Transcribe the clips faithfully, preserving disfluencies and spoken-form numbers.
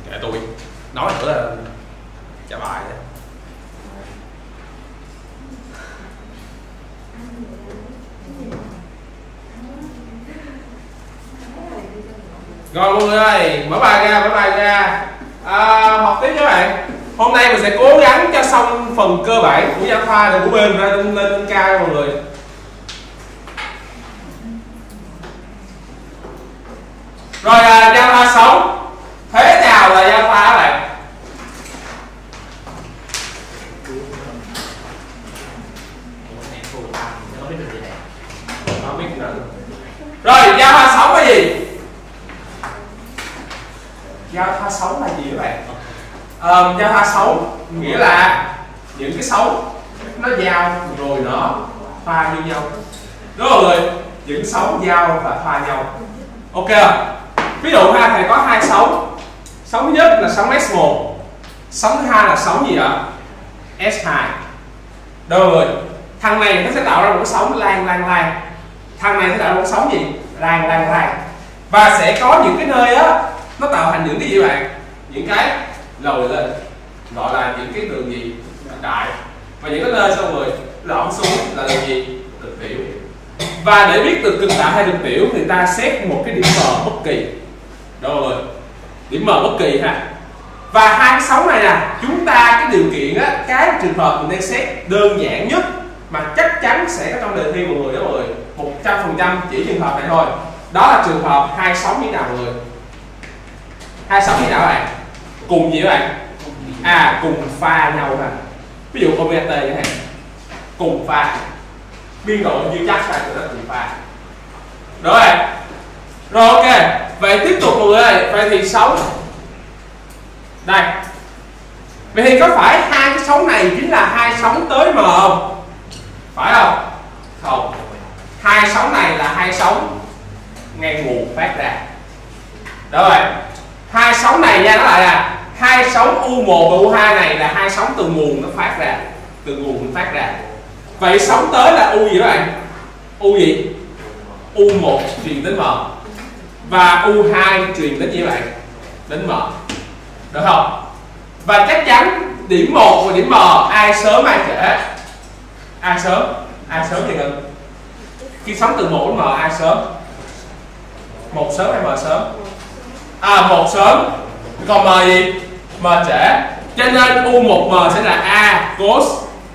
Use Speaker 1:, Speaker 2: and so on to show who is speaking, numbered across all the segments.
Speaker 1: kệ tôi nói nữa là trả bài đấy. Rồi mọi người ơi, mở bài ra, mở bài ra. À, học tiếp các bạn. Hôm nay mình sẽ cố gắng cho xong phần cơ bản của giao thoa để của bên ra lên lên, lên cao mọi người. Rồi à, giao thoa sống. Thế nào là giao thoa các bạn? Rồi giao thoa sống là gì? Giao thoa sống là gì các bạn? À, giao thoa sống nghĩa là những cái sống nó giao rồi nó pha như nhau. Đúng rồi, những sống giao và pha nhau. Ok. Ví dụ ha, thầy có hai sống. Sống thứ nhất là sống S một. Sống thứ hai là sống gì ạ? S hai. Rồi, thằng này nó sẽ tạo ra một cái sóng lan lan lan. Thằng này sẽ tạo ra một cái sóng gì? Lan lan lan. Và sẽ có những cái nơi á nó tạo thành những cái gì bạn? Những cái lồi lên, gọi là những cái đường gì? Cực đại. Và những cái nơi xong rồi lõm xuống là đường gì? Cực tiểu. Và để biết từ cực đại hay cực tiểu thì ta xét một cái điểm M bất kỳ. Rồi, điểm M bất kỳ ha. Và hai cái sóng này nè, chúng ta cái điều kiện á, cái trường hợp mình đang xét đơn giản nhất mà chắc chắn sẽ có trong đề thi mọi người đó mọi người, một trăm phần trăm chỉ trường hợp này thôi. Đó là trường hợp hai sóng như nào mọi người? Hai sóng như nào các bạn? Cùng gì các bạn? À, cùng pha nhau nè. Ví dụ omega t chẳng hạn, cùng pha. Biên độ như chắc là nó cùng pha. Rồi. Rồi ok. Vậy tiếp tục mọi người ơi, vậy thì sóng đây. Vậy thì có phải hai cái sóng này chính là hai sóng tới M không? Phải không? Không. Hai sóng này là hai sóng ngay nguồn phát ra. Rồi. Hai sóng này nha, nó lại là hai sóng U một và U hai này là hai sóng từ nguồn nó phát ra, từ nguồn nó phát ra. Vậy sóng tới là U gì các bạn? U gì? U một truyền đến M và U hai truyền đến gì các bạn? Đến M. Được không? Và chắc chắn điểm một và điểm M ai sớm ai trễ? Ai sớm? Ai sớm thì ngừng. Khi sóng từ một đến M ai sớm? Một sớm hay M sớm? À, một sớm. Còn M gì? M trễ. Cho nên U một M sẽ là A cos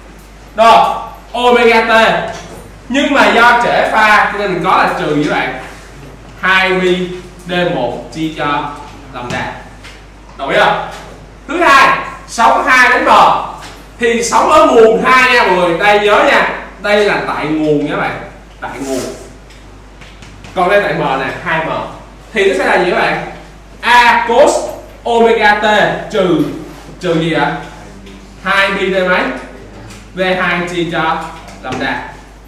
Speaker 1: đó omega t. Nhưng mà do trễ pha cho nên mình có là trừ với bạn hai mi d một chia cho lambda. Đồng ý không? Thứ hai, sóng hai đến M thì sóng ở nguồn hai nha mọi người, đây nhớ nha. Đây là tại nguồn nha các bạn, tại nguồn. Còn đây tại M nè, hai M thì nó sẽ là gì các bạn? A cos omega t trừ trừ gì ạ? hai mi d mấy? V hai chia cho lambda.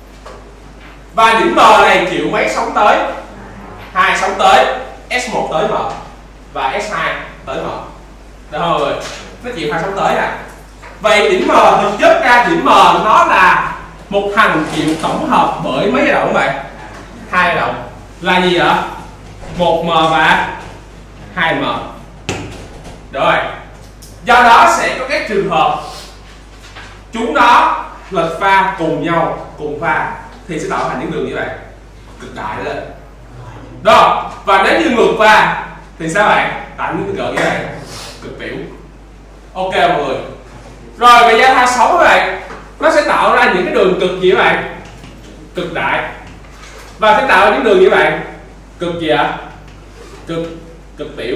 Speaker 1: Và điểm M này chịu mấy sóng tới? Hai sóng tới, S một tới M và S hai tới M. Được không rồi? Nó chịu hai sóng tới nè. Vậy điểm M thực chất ra điểm M nó là một thằng chịu tổng hợp bởi mấy giai đoạn các bạn? Hai giai đoạn. Là gì ạ? một M và hai M. Rồi. Do đó sẽ có các trường hợp chúng nó lệch pha cùng nhau, cùng pha thì sẽ tạo thành những đường như vậy, cực đại lên. Đó. Và nếu như ngược pha thì sao bạn? Tạo những gợn như vậy, cực tiểu. Ok mọi người. Rồi về giao thoa sống các bạn, nó sẽ tạo ra những cái đường cực gì các bạn? Cực đại. Và sẽ tạo ra những đường như vậy, cực gì ạ? Cực cực tiểu.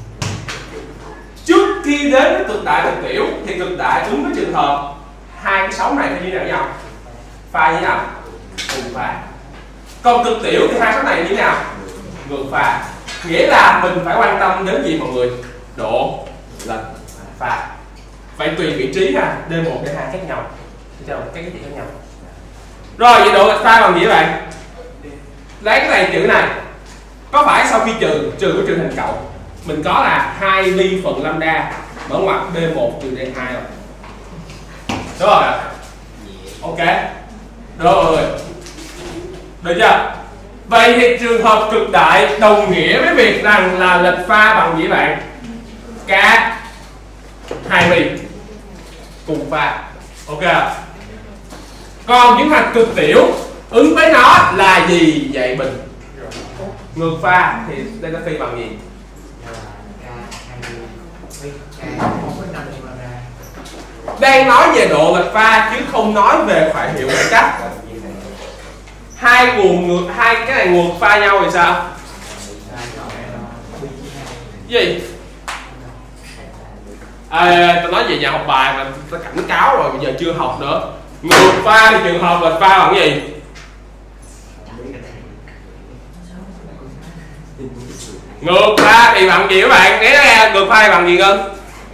Speaker 1: Trước khi đến với cực đại cực tiểu thì cực đại đúng với trường hợp hai cái sóng này như thế nào nhau? Pha như thế nào? Cùng pha. Còn cực tiểu thì hai sóng này như thế nào? Ngược pha. Nghĩa là mình phải quan tâm đến gì mọi người? Độ lệch pha. Vậy tùy vị trí ha, D một, D hai khác nhau. Cho các cái gì khác nhau. Rồi vậy độ lệch pha bằng gì các bạn? Lấy cái này chữ này. Có phải sau khi trừ trừ của trừ thành cộng mình có là hai ly phần lambda mở ngoặc D một trừ D hai không? Đúng rồi. Ok. Rồi. Được chưa? Vậy thì trường hợp cực đại đồng nghĩa với việc rằng là lệch pha bằng gì bạn? K hai pi cùng pha. Ok. Còn những hạt cực tiểu ứng với nó là gì vậy mình? Ngược pha thì delta phi bằng gì? Đang nói về độ lệch pha chứ không nói về khoảng hiệu khoảng cách. Hai nguồn ngược, hai cái này ngược pha nhau thì sao? Gì? À, tao nói về nhà học bài mà tao cảnh cáo rồi, bây giờ chưa học nữa. Ngược pha thì trường hợp lệch pha bằng cái gì? Ngược pha thì bằng gì các bạn? Nghe ra ngược pha thì bằng gì Ngân?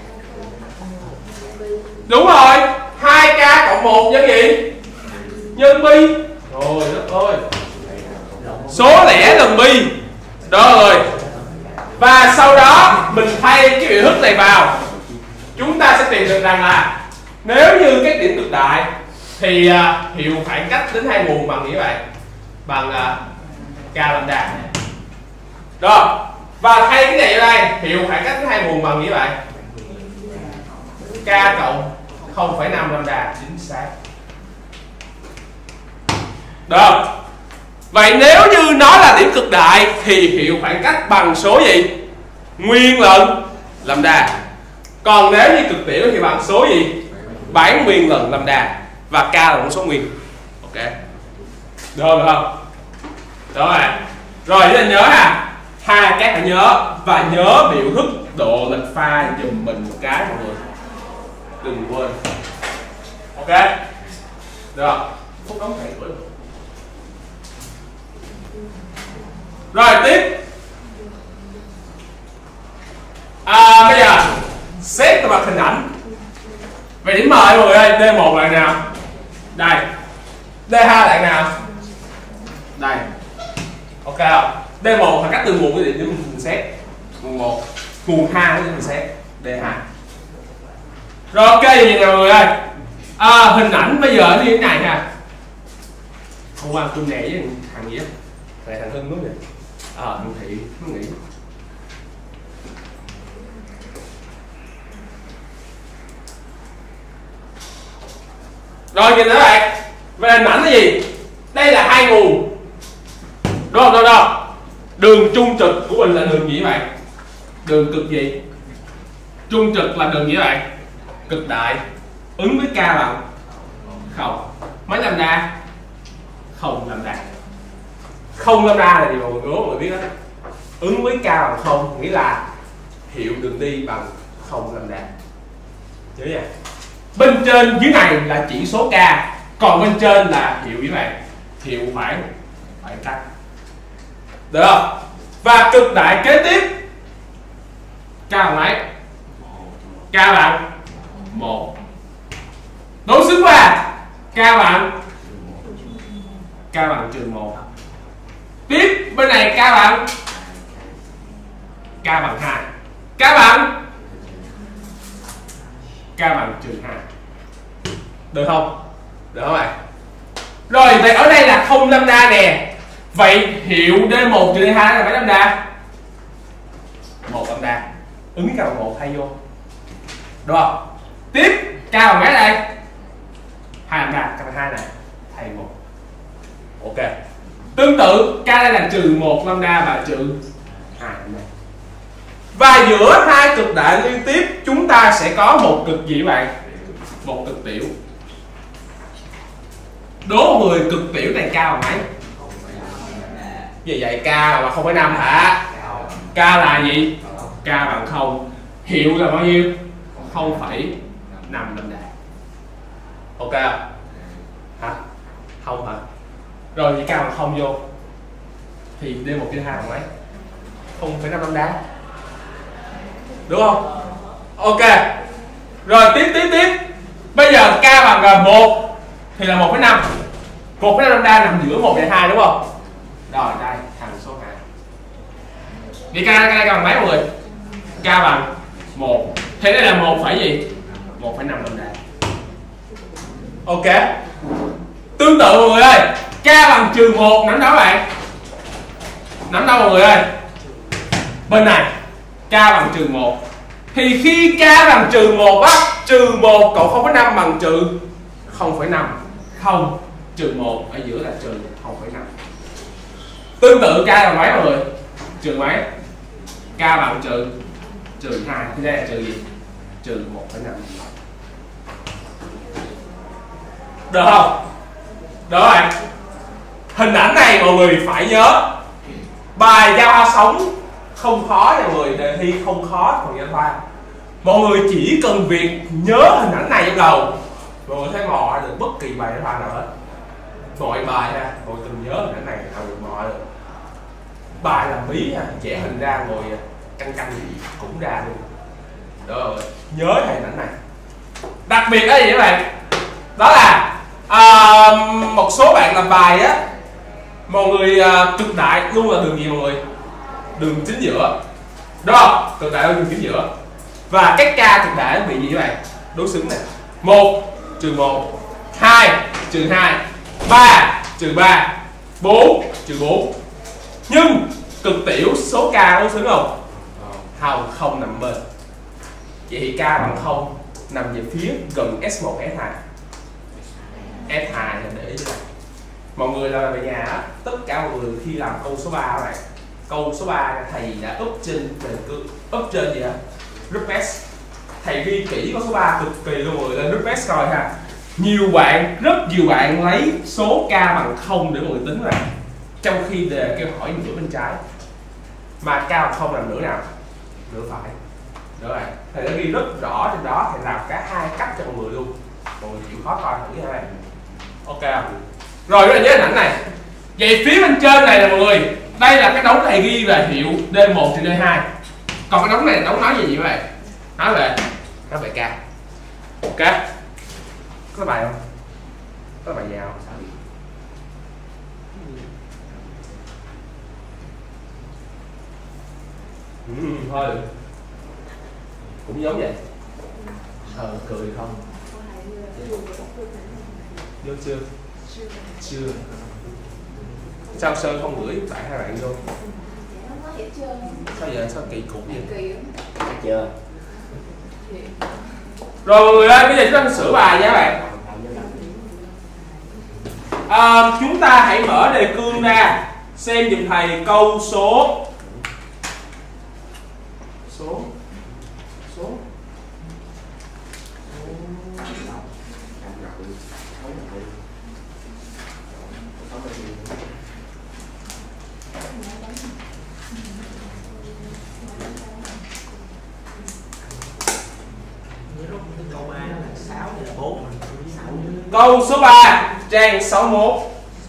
Speaker 1: Đúng rồi, hai k cộng một nhân gì? Nhân pi. Rồi đất ơi. Số lẻ lần pi. Đó rồi. Và sau đó mình thay cái biểu thức này vào. Chúng ta sẽ tìm được rằng là nếu như cái điểm cực đại thì uh, hiệu khoảng cách đến hai nguồn bằng như vậy, bằng uh, k lambda. Rồi. Và thay cái này ở đây, hiệu khoảng cách đến hai nguồn bằng như vậy, k cộng không phẩy năm lambda, chính xác. Được. Vậy nếu như nó là điểm cực đại thì hiệu khoảng cách bằng số gì? Nguyên lần lambda. Còn nếu như cực tiểu thì bằng số gì? Bán nguyên lần lambda. Và k là một số nguyên. Ok. Được rồi không? Rồi. Rồi chúng ta nhớ ha. Hai các bạn nhớ và nhớ biểu thức độ lệch pha giùm mình một cái mọi người. Đừng quên. Ok. Được. Phút đóng thầy tuổi. Rồi tiếp. À, bây giờ xét về mặt hình ảnh. Vậy điểm mời mọi người ơi, D một là nào? Đây. D hai là nào? Đây. Ok không? D một là cách từ nguồn cái điểm để mình xét. Nguồn một, nguồn hai để mình xét. D hai. Rồi ok vậy nào mọi người ơi. À, hình ảnh bây giờ như thế này ha. Hôm qua tôi nè với thằng gì á? Này thằng Hưng đúng rồi. Ờ, à, thằng Thị nó nghĩ. Rồi nhìn nữa bạn. Về hình ảnh là gì? Đây là hai nguồn. Đúng không? Đúng không? Đường trung trực của mình là đường gì các bạn? Đường cực gì? Trung trực là đường gì các bạn? Cực đại. Ứng với k bằng không. Mấy lambda? Không lambda. Không lambda là gì mọi người đố mọi người biết đó. Ứng với k bằng không nghĩa là hiệu đường đi bằng không lambda. Nhớ nha. Bên trên dưới này là chỉ số k, còn bên trên là hiệu với bạn, hiệu khoảng khoảng cách. Được không? Và cực đại kế tiếp k bằng mấy? K bằng một. Đối xứng qua k bằng k bằng trừ một. Tiếp bên này k bằng k bằng hai. K bằng k bằng trừ hai. Được không? Được không ạ? Rồi vậy ở đây là không lambda nè. Vậy hiệu D một trừ D hai là mấy lambda? một lambda. Ứng k bằng một thay vô. Được không? Tiếp k bằng mấy đây? hai lambda, k bằng hai này thay một. Ok. Tương tự k đây là trừ một lambda và trừ hai lambda. Và giữa hai cực đại liên tiếp chúng ta sẽ có một cực gì các bạn? Một cực tiểu. Đố mọi người cực tiểu này cao bằng mấy? Vì vậy k là không phẩy năm hả? K là gì? K bằng không. Hiệu là bao nhiêu? không phẩy năm lambda. Ok không? Hả? Không hả? Rồi vậy k bằng không vô thì D một trên hai bằng mấy? không phẩy năm lambda. Đúng không? Ok. Rồi tiếp tiếp tiếp. Bây giờ k bằng một thì là một phẩy năm. một phẩy năm lambda nằm giữa một và hai đúng không? Rồi đây thằng số hai. Vậy k k bằng mấy mọi người? K bằng một. Thế đây là một phẩy gì? một phẩy năm lambda. Ok. Tương tự mọi người ơi, k bằng trừ một nắm đâu bạn? Nắm đâu mọi người ơi? Bên này k bằng trừ một Thì khi k bằng trừ một á, trừ một cộng không phẩy năm bằng trừ không phẩy năm. Không, trừ một ở giữa là trừ không phẩy năm. Tương tự k bằng mấy mọi người? Trừ mấy? K bằng trừ trừ hai. Thì đây là trừ gì? Trừ một phẩy năm. Được không? Được rồi. Hình ảnh này mọi người phải nhớ. Bài giao hoa sống không khó nha mọi người, đề thi không khó phần giao hoa. Mọi người chỉ cần việc nhớ hình ảnh này trong đầu, mọi người thấy mò được bất kỳ bài giao hoa nào hết. Mọi bài ha, mọi người từng nhớ hình ảnh này nào được mò được. Bài làm bí ha, vẽ hình ra ngồi căng căng gì cũng ra luôn. Rồi, nhớ hình ảnh này. Đặc biệt đó gì các bạn? Đó là à, một số bạn làm bài á, mọi người à, cực đại luôn là đường gì mọi người? Đường chính giữa. Đúng không? Cực đại là đường chính giữa. Và cái k cực đại nó bị gì các bạn? Đối xứng này. một trừ một, hai trừ hai, ba trừ ba, bốn trừ bốn. Nhưng cực tiểu số k đối xứng không? Không, không nằm bên. Vậy thì k bằng không nằm về phía gần S một S hai. S hai là để ý cho này. Mọi người làm về nhà á, tất cả mọi người khi làm câu số ba này, câu số ba thầy đã úp trên úp trên gì ạ? Group S. Thầy ghi kỹ câu số ba cực kỳ luôn mọi người, lên group S coi ha. Nhiều bạn, rất nhiều bạn lấy số k bằng không để mọi người tính ra. Trong khi đề kêu hỏi nửa bên trái. Mà k bằng không làm nửa nào? Nửa phải. Đúng rồi. Thầy đã ghi rất rõ trên đó, thầy làm cả hai cách cho mọi người luôn. Mọi người chịu khó coi thử ha. Ok. Rồi các bạn nhớ hình ảnh này. Vậy phía bên trên này là mọi người, đây là cái đống thầy ghi về hiệu D một trên D hai. Còn cái đống này là đống nói về gì các bạn? Nói về nói về k. Ok. Có bài không? Có bài vào không? Ừ, thôi cũng giống vậy. Ờ, cười không? Vô chưa? Chưa. Sao Sơn không gửi tại hai bạn vô? Sao giờ sao kỳ cục vậy? Chưa. Rồi mọi người ơi, bây giờ chúng ta sửa bài nha các bạn. À, chúng ta hãy mở đề cương ra xem giùm thầy câu số số số câu số ba trang sáu mươi mốt.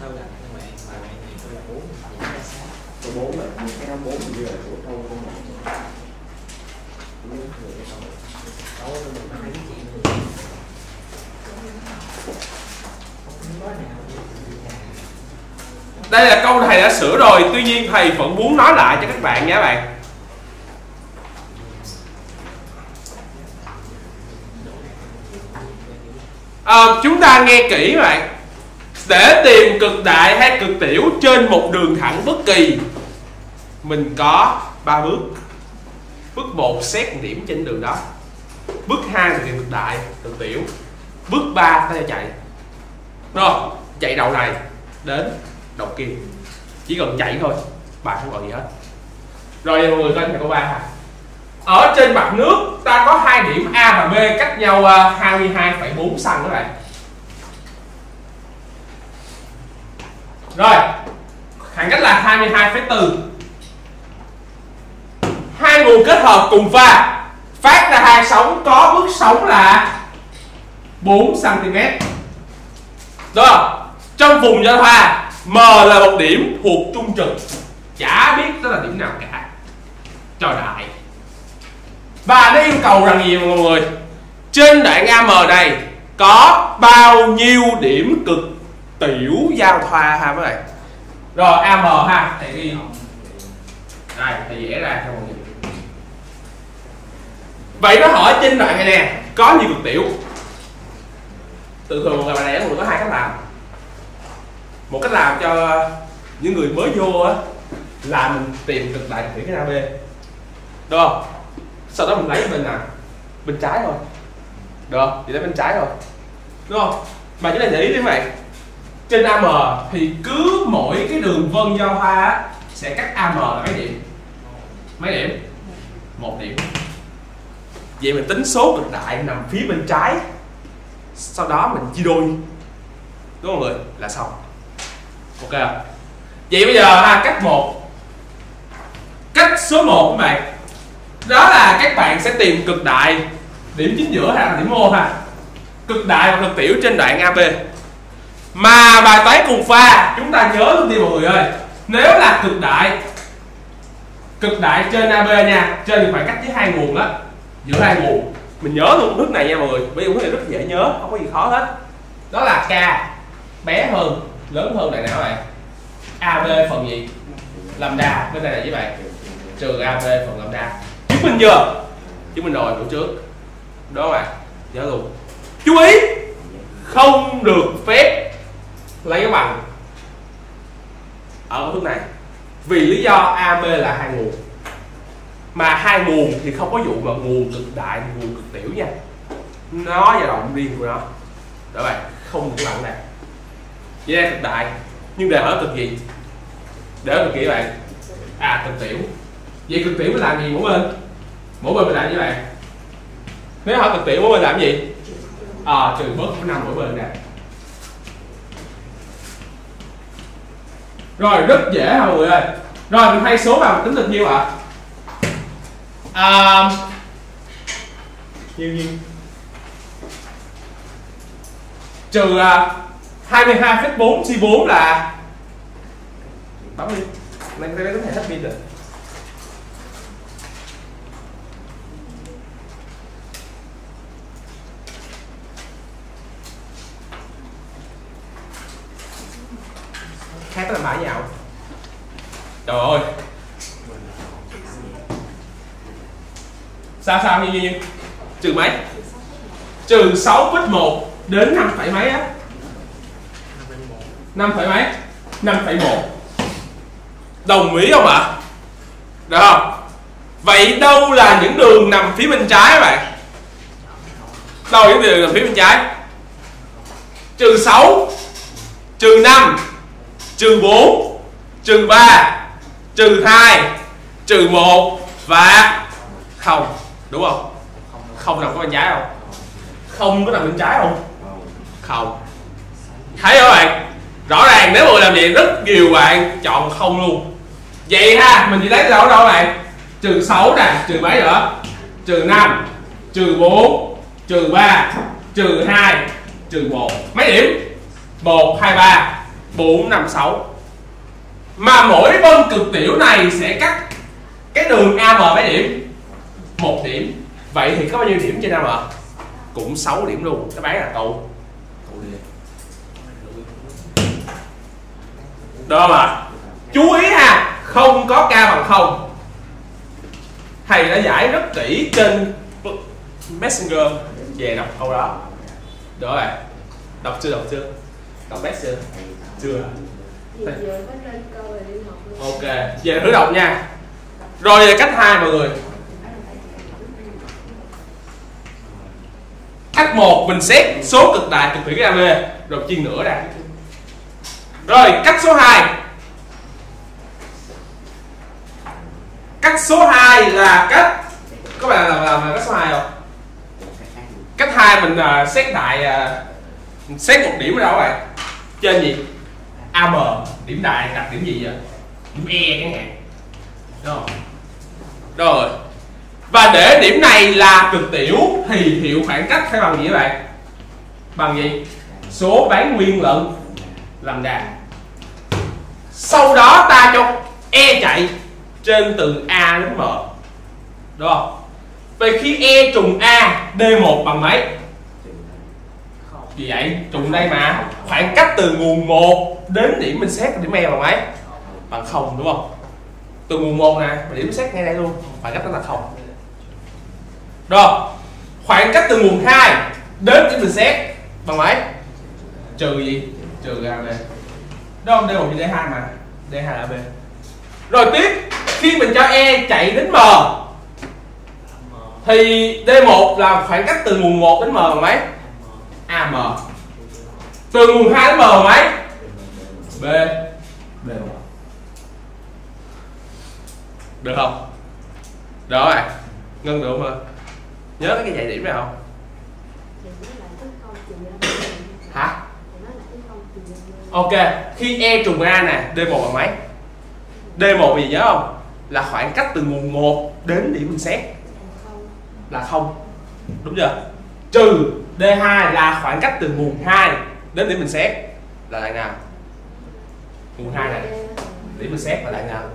Speaker 1: Đây là câu thầy đã sửa rồi, tuy nhiên thầy vẫn muốn nói lại cho các bạn nha các bạn. À, chúng ta nghe kỹ các bạn. Để tìm cực đại hay cực tiểu trên một đường thẳng bất kỳ, mình có ba bước. Bước một xét điểm trên đường đó. Bước hai là tìm cực đại, cực tiểu. Bước ba ta chạy. Rồi, chạy đầu này đến đầu kia. Chỉ cần chạy thôi, bài không còn gì hết. Rồi mọi người coi câu ba ha. Ở trên mặt nước ta có hai điểm A và B cách nhau hai mươi hai phẩy bốn xăng các bạn. Rồi, khoảng cách là hai mươi hai phẩy bốn. Hai nguồn kết hợp cùng pha phát ra hai sóng, có bước sóng là bốn xăng ti mét. Đúng không? Trong vùng giao thoa M là một điểm thuộc trung trực, chả biết đó là điểm nào cả. Cho đại. Và nó yêu cầu rằng gì mọi người? Trên đoạn a em này có bao nhiêu điểm cực tiểu giao thoa ha các bạn? Rồi a em ha, thầy ghi. Đây, thầy vẽ ra cho mọi người. Vậy nó hỏi trên đoạn này nè, có nhiều cực tiểu. Thường thường là bài này mọi người có hai cách làm. Một cách làm cho những người mới vô á là mình tìm cực đại cực tiểu cái a bê. Đúng không? Sau đó mình lấy bên nào? Bên trái thôi. Được không? Chỉ lấy bên trái thôi. Đúng không? Mà chúng ta để ý đi các bạn. Trên a em thì cứ mỗi cái đường vân giao hoa sẽ cách a em là mấy điểm? Mấy điểm? Một điểm. Vậy mình tính số cực đại nằm phía bên trái. Sau đó mình chia đôi. Đúng không mọi người? Là xong. Ok không? Vậy bây giờ ha, cách một. Cách số một các bạn. Đó là các bạn sẽ tìm cực đại, điểm chính giữa hay là điểm O ha. Cực đại và cực tiểu trên đoạn a bê. Mà bài toán cùng pha chúng ta nhớ luôn đi mọi người ơi. Nếu là cực đại, cực đại trên a bê nha, trên khoảng cách với hai nguồn đó, giữa hai nguồn. Mình nhớ luôn nước này nha mọi người, bởi vì cái này rất dễ nhớ, không có gì khó hết. Đó là K bé hơn, lớn hơn đoạn nào các bạn? a bê phần gì? Lambda, bên này là với bạn trừ a bê phần lambda. Chứng minh chưa? Chứng minh rồi bữa trước. Đó các bạn, nhớ luôn. Chú ý, không được phép lấy cái bằng ở bước này, vì lý do a bê là hai nguồn, mà hai nguồn thì không có vụ mà nguồn cực đại, nguồn cực tiểu nha, nó dao động riêng của nó. Đó bạn, không được bằng này. Vậy đây cực đại, nhưng để ở cực gì? Để ở cực gì các bạn? À, cực tiểu. Vậy cực tiểu mình làm gì mỗi bên? Mỗi bên mình làm gì các bạn? Nếu hỏi cực tiểu mỗi bên làm gì? À, trừ bớt có năm mỗi bên nè. Rồi, rất dễ hả mọi người ơi. Rồi, mình thay số vào mình tính được nhiêu ạ? À, nhiêu nhiêu? Trừ uh, hai mươi hai phẩy bốn chia bốn là bấm đi. Này cái này có thể hết pin rồi. Khác là bài nhau. Trời ơi. Sao sao như như trừ mấy? Trừ sáu phẩy một đến năm phẩy mấy á? năm phẩy mấy? năm phẩy một. Đồng ý không ạ? Được không? Vậy đâu là những đường nằm phía bên trái các bạn? Đâu là những đường nằm phía bên trái? Trừ sáu, trừ năm, trừ bốn, trừ ba, trừ hai, trừ một và không. Đúng không? Không nằm có bên trái không? Không có nằm bên trái không? Không. Thấy không bạn? Rõ ràng nếu mà làm vậy rất nhiều bạn chọn không luôn. Vậy ha, mình chỉ lấy đâu đâu bạn? Trừ sáu nè, trừ mấy nữa? Trừ năm, trừ bốn, trừ ba, trừ hai, trừ một. Mấy điểm? một, hai, ba, bốn, năm, sáu. Mà mỗi vân cực tiểu này sẽ cắt cái đường a em mấy điểm? Một điểm. Vậy thì có bao nhiêu điểm trên a em? Cũng sáu điểm luôn. Đáp án là câu được không ạ? Chú ý ha, không có k bằng không. Thầy đã giải rất kỹ trên Messenger về đọc câu đó. Được rồi. Đọc chưa, đọc chưa? Đọc Messenger chưa? Ok, về thử đọc nha. Rồi về cách hai mọi người. Cách một mình xét số cực đại cực thủy cái a bê rồi chia nửa ra. Rồi cách số hai. Cách số hai là cách, các bạn làm làm cách số hai không? Cách hai mình uh, xét đại uh, xét một điểm ở đâu các bạn? Trên gì? a em, điểm đại đặt điểm gì vậy? Điểm E chẳng hạn. Đúng không? Rồi. Và để điểm này là cực tiểu thì hiệu khoảng cách phải bằng gì các bạn? Bằng gì? Số bán nguyên lận lambda. Sau đó ta cho E chạy trên từ A đến M. Đúng không? Vậy khi E trùng A, D một bằng mấy? Vì vậy trùng đây mà, khoảng cách từ nguồn một đến điểm mình xét điểm E bằng mấy? Bằng không, đúng không? Từ nguồn một nè, điểm xét ngay đây luôn, khoảng cách đó là không. Rồi, khoảng cách từ nguồn hai đến điểm mình xét bằng mấy? Trừ gì? Trừ a bê. Đó không? D một như D hai mà, D hai là a bê. Rồi tiếp, khi mình cho E chạy đến M, Thì D một là khoảng cách từ nguồn một đến M bằng mấy? a em. Từ nguồn hai đến M bằng mấy? B. B một. Được không? Được rồi. Ngân được không? Nhớ cái dạy điểm này không? Hả? Ok, khi E trùng A nè, D một bằng mấy? D một gì nhớ không? Là khoảng cách từ nguồn một đến điểm mình xét là không. Đúng chưa? Trừ D hai là khoảng cách từ nguồn hai đến điểm mình xét là lại nào? Nguồn hai này, điểm mình xét là lại nào?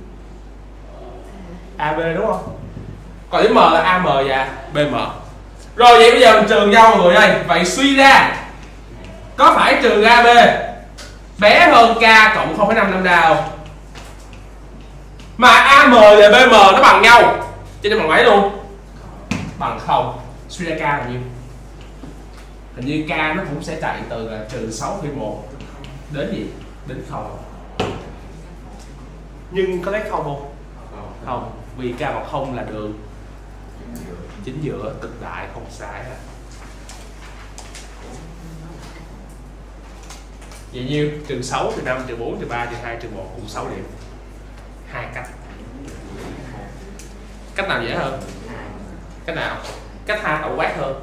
Speaker 1: a bê đúng không? Còn điểm M là a em và bê em. Rồi vậy bây giờ mình trừ nhau mọi người ơi. Vậy suy ra có phải trừ a bê bé hơn K cộng không phẩy năm lambda không? Mà a em và bê em nó bằng nhau, cho nên bằng mấy luôn? Bằng không. Suy ra K là nhiêu? Hình như K nó cũng sẽ chạy từ là trừ sáu phẩy một đến gì? Đến không. Nhưng có lấy không không? Không, vì K bằng không là đường chính giữa, cực đại, không sai. Vậy nhiêu? Trừ sáu, trừ năm, trừ bốn, trừ ba, trừ hai, trừ một cùng sáu điểm. Hai cách. Cách nào dễ hơn? Cách nào? Cách hai tổng quát hơn.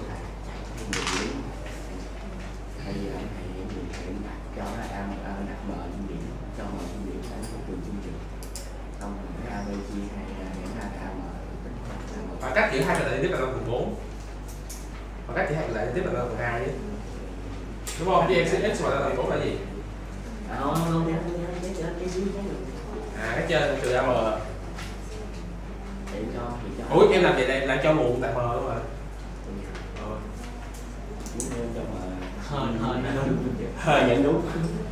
Speaker 1: Và cách giữa hai là tiếp là phần bốn. Và cách giữa hai là tiếp là phần hai chứ. Đúng không? Với em sẽ x và phần bốn là gì? À, cái trên trừ a em. Ủa em làm vậy đây là cho nguồn tại M đúng rồi. Hơn hơn hơi nhận đúng.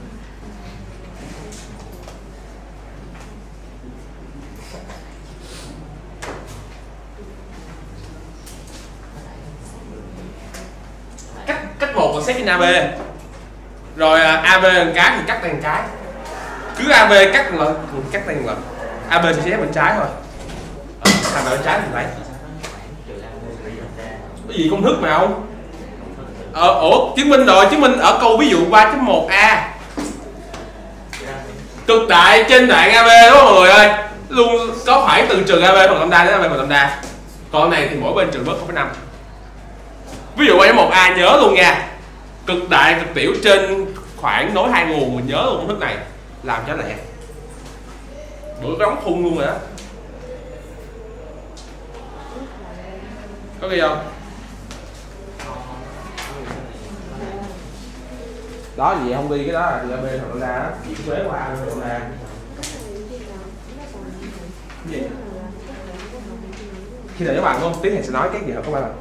Speaker 1: Cách cách một là xét trên a bê. Rồi a bê một cái thì cắt thành cái. Cứ a bê cắt lần cắt thành lần. a bê sẽ xét bên trái thôi. Thằng nào bên trái thì lấy. Cái gì công thức mà không? Ờ, ủa chứng minh rồi, chứng minh ở câu ví dụ ba chấm một a. Cực đại trên đoạn a bê đúng không mọi người ơi? Luôn có phải từ trừ a bê phần lambda đến a bê phần lambda. Còn này thì mỗi bên trừ bớt không phẩy năm. Ví dụ ba chấm một a nhớ luôn nha. Cực đại cực tiểu trên khoảng nối hai nguồn, mình nhớ luôn công thức này. Làm cho lẹ. Bữa đóng khung luôn rồi đó. Có ghi không? Đó gì không ghi cái đó là từ a bê phần lambda đó, chuyển thuế qua a bê phần lambda. Cái gì? Khi nào các bạn không? Tí này sẽ nói các gì hợp các bạn.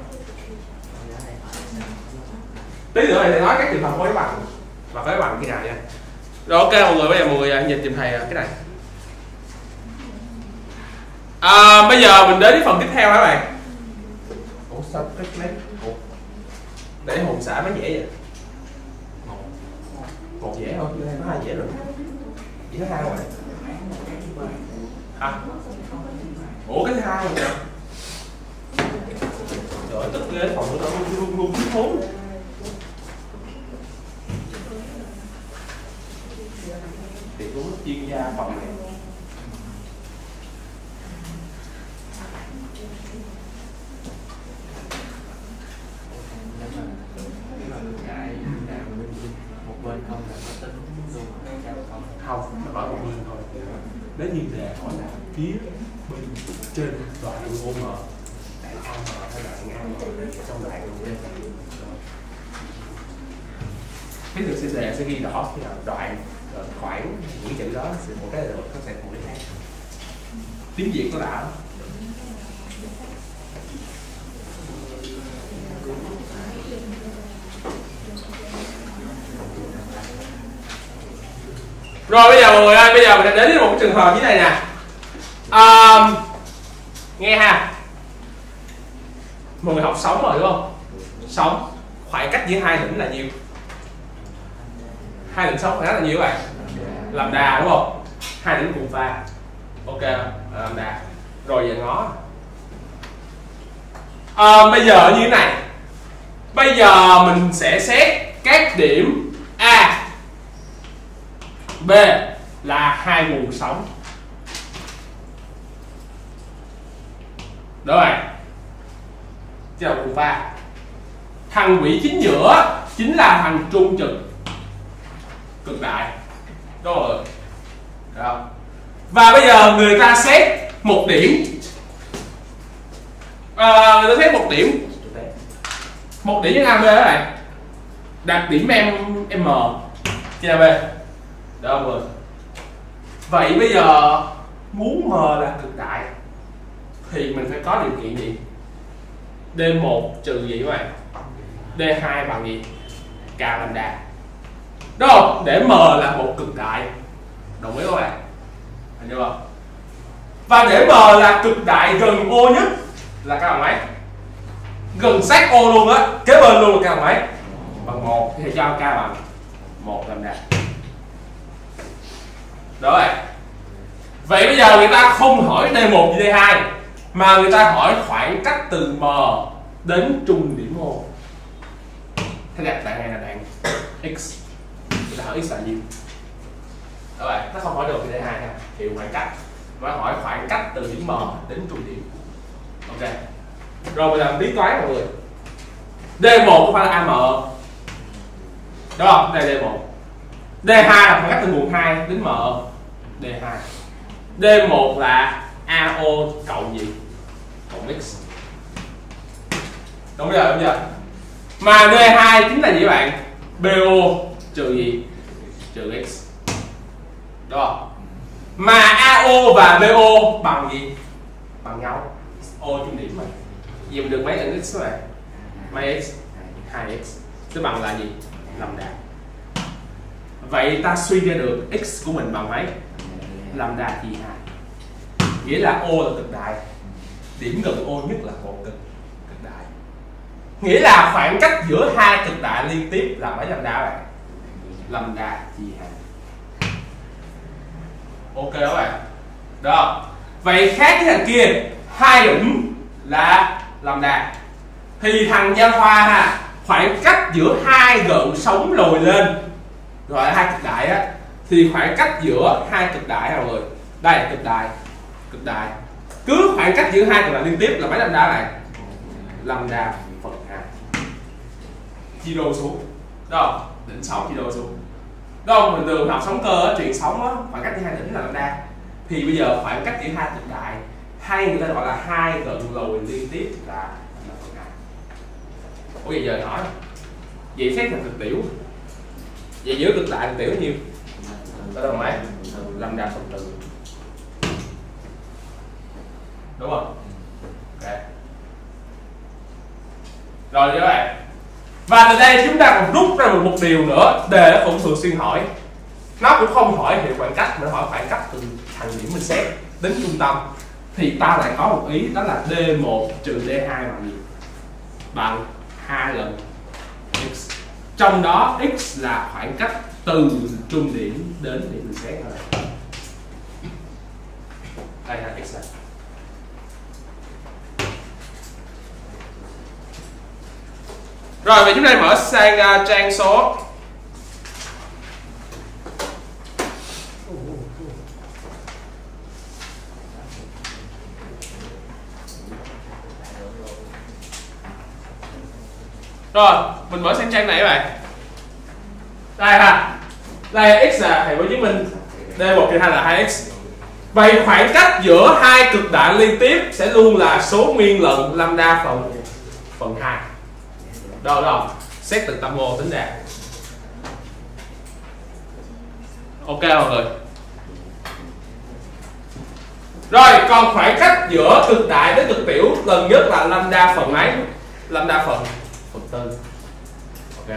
Speaker 1: Tí nữa này sẽ nói các trường hợp với bạn và với bạn khi nào nha. Rồi ok mọi người, bây giờ mọi người nhìn tìm thầy cái này. À, bây giờ mình đến với phần tiếp theo các bạn. Ủa sao cái lấy Ủa. Để hồn xả mới dễ vậy? Một, một dễ thôi, chứ có hai dễ rồi. Chỉ có hai rồi. Hả? Ủa cái thứ hai rồi nè. Trời ơi, tức ghê, phòng nó luôn luôn luôn thiếu thốn. Thì cũng chuyên gia phòng này.
Speaker 2: Một bên không là có tính luôn không?
Speaker 1: Không, nó hỏi một bên thôi. Nếu như đề hỏi là phía bên trên đoạn O M, đoạn O M hay đoạn ngang trong đoạn luôn trên. Cái được sẽ đề sẽ ghi đỏ khi nào đoạn khoảng những chữ đó sẽ một cái được nó sẽ một cái khác. Tiếng Việt nó đã. Rồi bây giờ mọi người ơi, bây giờ mình đã đến với một trường hợp như thế này nè. À, nghe ha. Mọi người học sóng rồi đúng không? Sóng, khoảng cách giữa hai đỉnh là nhiêu? Hai đỉnh sóng khoảng cách là nhiêu các bạn? Lambda đúng không? Hai đỉnh cùng pha. Ok, lambda. Rồi giờ ngó. À, bây giờ như thế này. Bây giờ mình sẽ xét các điểm A, B là hai nguồn sống. Đúng rồi. Chứ là nguồn pha. Thằng quỹ chính giữa chính là thằng trung trực cực đại. Đúng rồi. Được không? Và bây giờ người ta xét một điểm. À, người ta xét một điểm. Một điểm với A B đó này. Đặt điểm M M trên A B. Được không rồi? Vậy bây giờ muốn M là cực đại thì mình phải có điều kiện gì? D một trừ gì các bạn? D hai bằng gì? K lambda. Đúng không? Để M là một cực đại. Đồng ý các bạn? Hình như không? Và để M là cực đại gần O nhất là K bằng mấy? Gần sát O luôn á, kế bên luôn là K bằng mấy? Bằng một thì cho K bằng một lambda. Rồi. Vậy bây giờ người ta không hỏi D một với D hai mà người ta hỏi khoảng cách từ M đến trung điểm O. Thế là đoạn này là đoạn X. Người ta hỏi X là nhiêu? Rồi, nó không hỏi được D hai nha, hiểu khoảng cách. Mà hỏi khoảng cách từ điểm M đến trung điểm. Ok. Rồi mình làm lý toán mọi người. D một có phải là A M? Đúng không? Đây là D một. D hai là khoảng cách từ nguồn hai đến M. D hai. D một là A O cộng gì? Cộng X. Đúng chưa? Đúng chưa? Mà D hai chính là gì các bạn? B O trừ gì? Trừ X. Đúng không? Mà A O và B O bằng gì? Bằng nhau. O trung điểm mà. Vì mình được mấy lần X này? Mấy X? hai X. Sẽ bằng là gì? Lambda. Vậy ta suy ra được X của mình bằng mấy? Lambda chia hai. Nghĩa là O là cực đại. Điểm gần O nhất là một cực cực đại. Nghĩa là khoảng cách giữa hai cực đại liên tiếp là mấy lambda bạn? Lambda chia hai. Ok các bạn. Đó. Vậy khác với thằng kia, hai điểm là lambda. Thì thằng giao thoa ha, khoảng cách giữa hai gợn sóng lồi lên gọi là hai cực đại á, thì khoảng cách giữa hai cực đại mọi người. Đây cực đại, cực đại. Cứ khoảng cách giữa hai cực đại liên tiếp là mấy lambda này? Lambda phần hai. Chia đôi xuống. Đó, đỉnh sóng chia đôi xuống. Đó, mình thường học sóng cơ á, truyền sóng á, khoảng cách giữa hai đỉnh là lambda. Thì bây giờ khoảng cách giữa hai cực đại hay người ta gọi là hai gợn lồi liên tiếp là phần hai. Ủa vậy giờ hỏi vậy xét thành cực tiểu, vậy giữa cực đại cực tiểu nhiêu? Đó là mấy? Lambda phần tư. Đúng không? Ok. Rồi các bạn. Và từ đây chúng ta còn rút ra được một điều nữa, đề nó cũng thường xuyên hỏi. Nó cũng không hỏi hiệu khoảng cách, mà hỏi khoảng cách từ thằng điểm mình xét đến trung tâm. Thì ta lại có một ý, đó là D một trừ D hai bằng gì? Bằng hai lần X. Trong đó X là khoảng cách từ trung điểm đến điểm mình xét thôi. Đây là X này. Rồi vậy chúng ta mở sang uh, trang số Rồi, mình mở sang trang này các bạn. Đây ha. Đây là X là thầy có chứng minh D một trừ hai là hai X. Vậy khoảng cách giữa hai cực đại liên tiếp sẽ luôn là số nguyên lần lambda phần phần hai. Đâu đâu, xét từ tâm mô tính ra. Ok mọi người. Rồi, còn khoảng cách giữa cực đại đến cực tiểu lần nhất là lambda phần mấy? Lambda phần phần tư. Ok.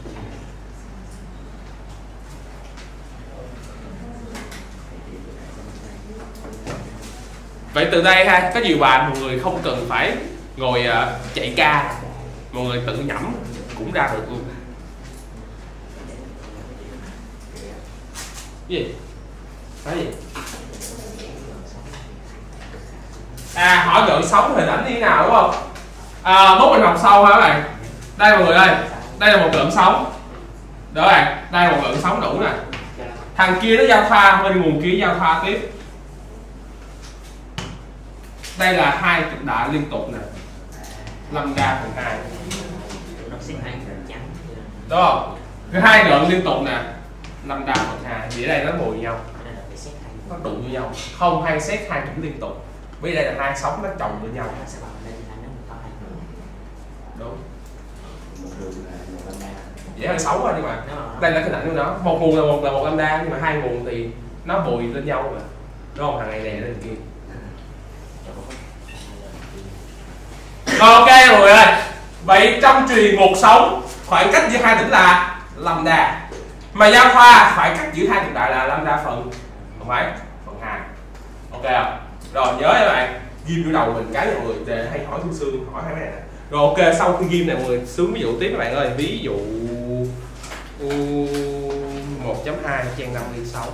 Speaker 1: Vậy từ đây ha, có nhiều bài mọi người không cần phải ngồi uh, chạy ca, mọi người tự nhẩm cũng ra được luôn. Cái gì? Cái gì? À, hỏi gợn sóng hình ảnh như thế nào đúng không? À, mốt mình học sau hả các bạn? Đây mọi người ơi, đây là một lượng sống. Đó bạn, đây là một lượng sống đủ nè. Thằng kia nó giao thoa bên nguồn kia giao thoa tiếp. Đây là hai cực đại liên tục nè. Lambda phần hai. Đó. Cái hai lượng liên tục nè. Lambda phần hai. Vì ở đây nó bù nhau. Nó đụng với nhau. Không hay xét hai cực liên tục. Vì đây là hai sóng nó chồng với nhau. Đúng. Dễ hơi xấu thôi nhưng mà đây là cái ảnh của nó. Một nguồn là một là một lambda nhưng mà hai nguồn thì nó bùi lên nhau mà. Đúng không? Thằng này đè lên kia. Rồi ok mọi người ơi. Vậy trong truyền một sóng khoảng cách giữa hai đỉnh là lambda. Mà giao thoa khoảng cách giữa hai cực đại là lambda phần phần mấy? Phần hai. Ok không? Rồi nhớ các bạn, ghim vô đầu mình cái mọi người để hay hỏi Thương Sương hỏi hai cái này nè. Rồi ok, sau khi ghim này mọi người xuống ví dụ tiếp các bạn ơi. Ví dụ một chấm hai chen năm ly sáu.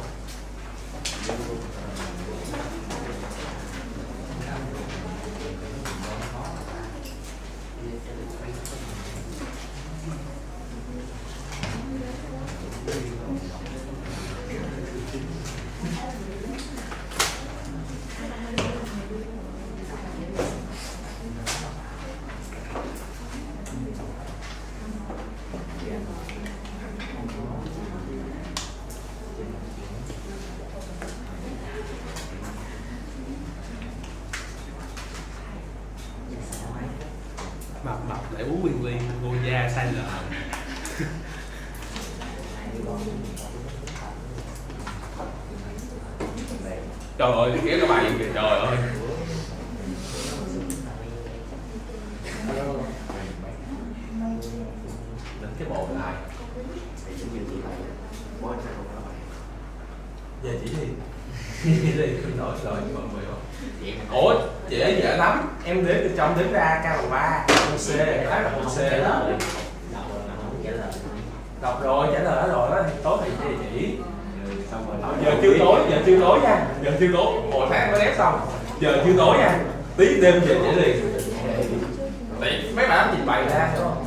Speaker 1: Mập mập lại uống nguyên ly vô da xanh lợ. Trời ơi, kéo cái bài kìa, trời ơi. Đến cái bộ lại. Giờ chỉ gì? Đi không nói rồi mọi người không? Ủa, dễ dễ lắm. Em đếm từ trong đếm ra K bằng ba, con C, cái là con C. Đọc rồi, trả lời rồi đó, tối thì chị chỉ. Giờ chưa tối, giờ chưa tối nha. Giờ chưa tối, một tháng mới đếm xong. Giờ chưa tối nha. Tí đêm về để liền. Đấy, mấy bạn trình bày ra đúng không?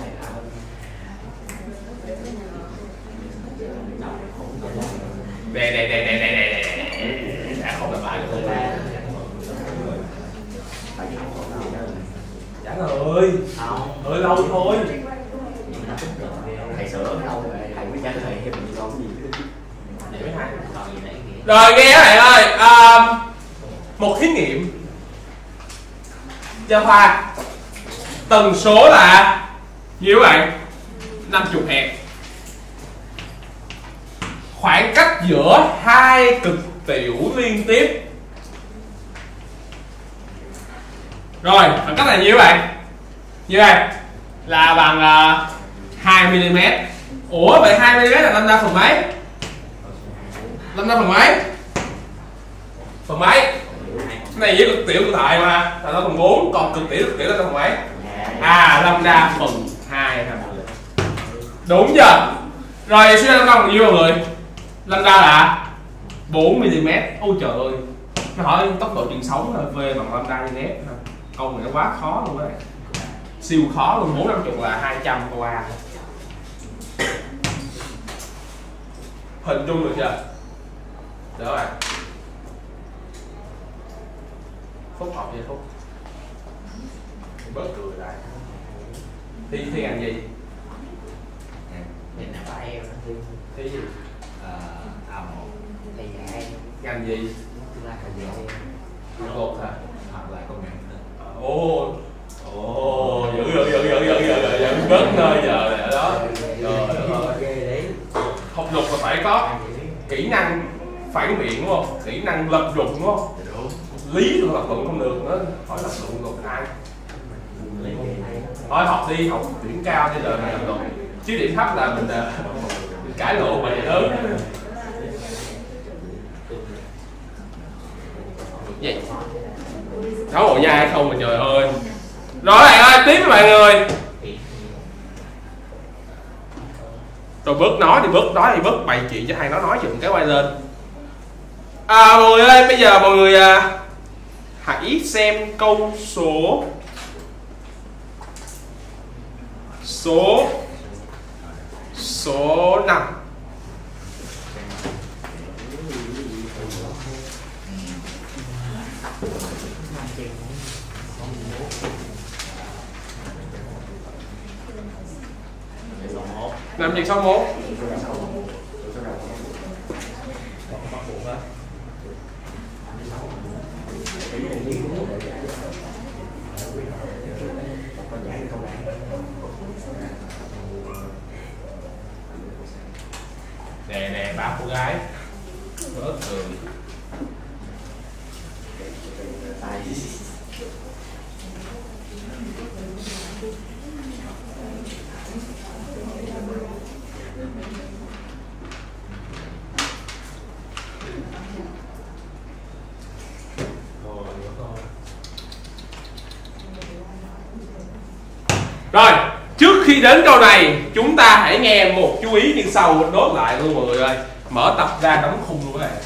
Speaker 1: Đây đây đây đây đây đây đây. Đã không làm lại được rồi. Chẳng ơi. Hơi lâu thôi.
Speaker 3: Thầy sửa đâu rồi, thầy mới trả lời em mình con gì
Speaker 1: vậy mới hay. Rồi nghe các bạn ơi, à, một thí nghiệm giao thoa tần số là nhiêu các bạn? năm mươi héc. Khoảng cách giữa hai cực tiểu liên tiếp. Rồi, khoảng cách là nhiêu các bạn? Như đây là bằng uh, hai mi li mét. Ủa vậy hai mi li mét là lambda phần mấy? Lambda phần mấy? Phần mấy? Cái này với cực tiểu cực đại mà, là nó phần bốn, còn cực tiểu cực tiểu là phần mấy? À, lambda phần hai. Đúng chưa? Rồi suy ra lambda bằng nhiêu mọi người? Lambda là bốn mi li mét. Ôi trời ơi. Nó hỏi tốc độ truyền sóng là V bằng lambda trên f. Câu này nó quá khó luôn á. Siêu khó luôn, bốn trăm năm mươi là hai trăm câu A. Hình dung được chưa? Được rồi. Phúc học vậy Phúc. Bớt cười lại. Thi thi ngành gì?
Speaker 2: Nhìn nào có em thi
Speaker 1: Thi gì?
Speaker 2: A một thì hai
Speaker 1: Ngành gì?
Speaker 2: tương lai là gì?
Speaker 1: Một hả?
Speaker 3: hoặc là công nghệ.
Speaker 1: Ồ. Ồ, dữ dữ dữ dữ dữ dữ dữ bớt nơi giờ này đó. Rồi học luật là phải có kỹ năng phản biện đúng không? Kỹ năng lập luận đúng không? Lý luận lập luận không được nữa, hỏi lập luận luật ai? Thôi học đi, học điểm cao bây giờ mình lập luận. Chứ điểm thấp là mình, mình cãi lộn mà lớn. Vậy. Nói bộ nha hay không mà trời ơi. Rồi bạn ơi, tiếp với mọi người. Rồi bớt nói thì bớt nói thì bớt bày chuyện cho thằng nó nói chuyện cái quay lên. À mọi người ơi, bây giờ mọi người à, hãy xem câu số số số năm. Năm trên sáu mươi mốt. Nè nè ba cô gái bớt thường. Rồi, trước khi đến câu này, chúng ta hãy nghe một chú ý như sau, nốt lại luôn mọi người ơi. Mở tập ra đóng khung luôn các bạn.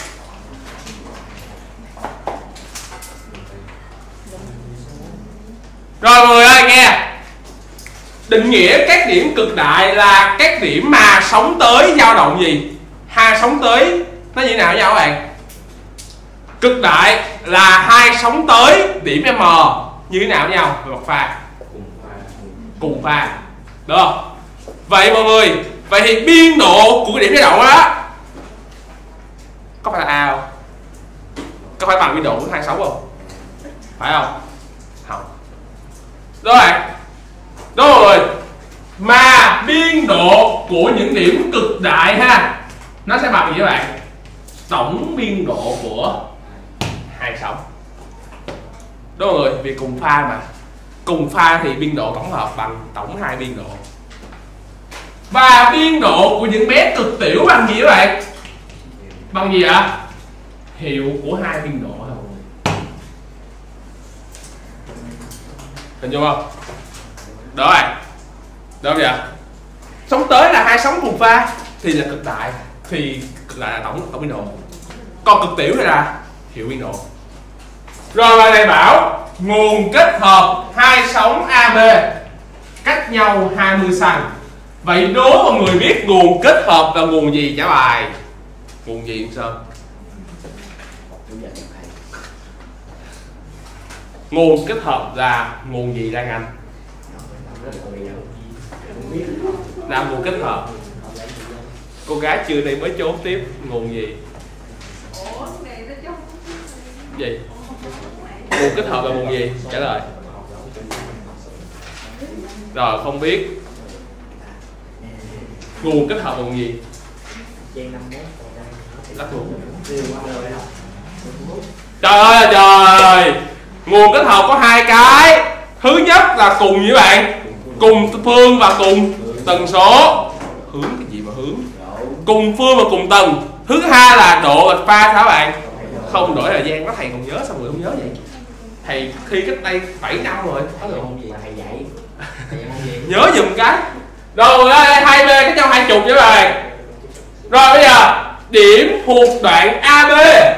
Speaker 1: Rồi mọi người ơi nghe. Định nghĩa các điểm cực đại là các điểm mà sóng tới dao động gì? Hai sóng tới nó như thế nào nhau các bạn? Cực đại là hai sóng tới điểm M như thế nào với nhau về mặt pha? Cùng pha, được không? Vậy mọi người, vậy thì biên độ của cái điểm dao động đó có phải là A không? Có phải bằng biên độ của hai sóng không? Phải không? Không. Rồi, đó mọi người. Mà biên độ của những điểm cực đại ha, nó sẽ bằng gì các bạn? Tổng biên độ của hai sóng. Đó mọi người, vì cùng pha mà. Cùng pha thì biên độ tổng hợp bằng tổng hai biên độ. Và biên độ của những bé cực tiểu bằng gì các bạn? Bằng gì ạ? Hiệu của hai biên độ thôi. Hình dung không? Đó rồi. Đó bây giờ. Sóng tới là hai sóng cùng pha thì là cực đại, thì cực đại là tổng tổng biên độ. Còn cực tiểu này là hiệu biên độ. Rồi bài này bảo nguồn kết hợp hai sóng a bê cách nhau hai mươi xăng. Vậy đố mọi người biết nguồn kết hợp là nguồn gì trả bài? Nguồn gì không Sơn? Nguồn kết hợp là nguồn gì Lan Anh? Là nguồn kết hợp. Cô gái chưa đây mới trốn tiếp. Nguồn gì? Gì? Nguồn kết hợp là nguồn gì? Trả lời. Rồi không biết. Nguồn kết hợp là nguồn gì? Trời ơi trời ơi. Nguồn kết hợp có hai cái. Thứ nhất là cùng với bạn, cùng phương và cùng tần số. Hướng cái gì mà hướng? Cùng phương và cùng tần. Thứ hai là độ lệch pha sao bạn? Không đổi thời gian. Nó thầy còn nhớ sao người không nhớ vậy? Thầy thi cách đây bảy năm rồi.
Speaker 3: Thầy dạy.
Speaker 1: Nhớ giùm cái. Rồi hai B cái nhau hai chục với bạn. Rồi bây giờ điểm thuộc đoạn a bê.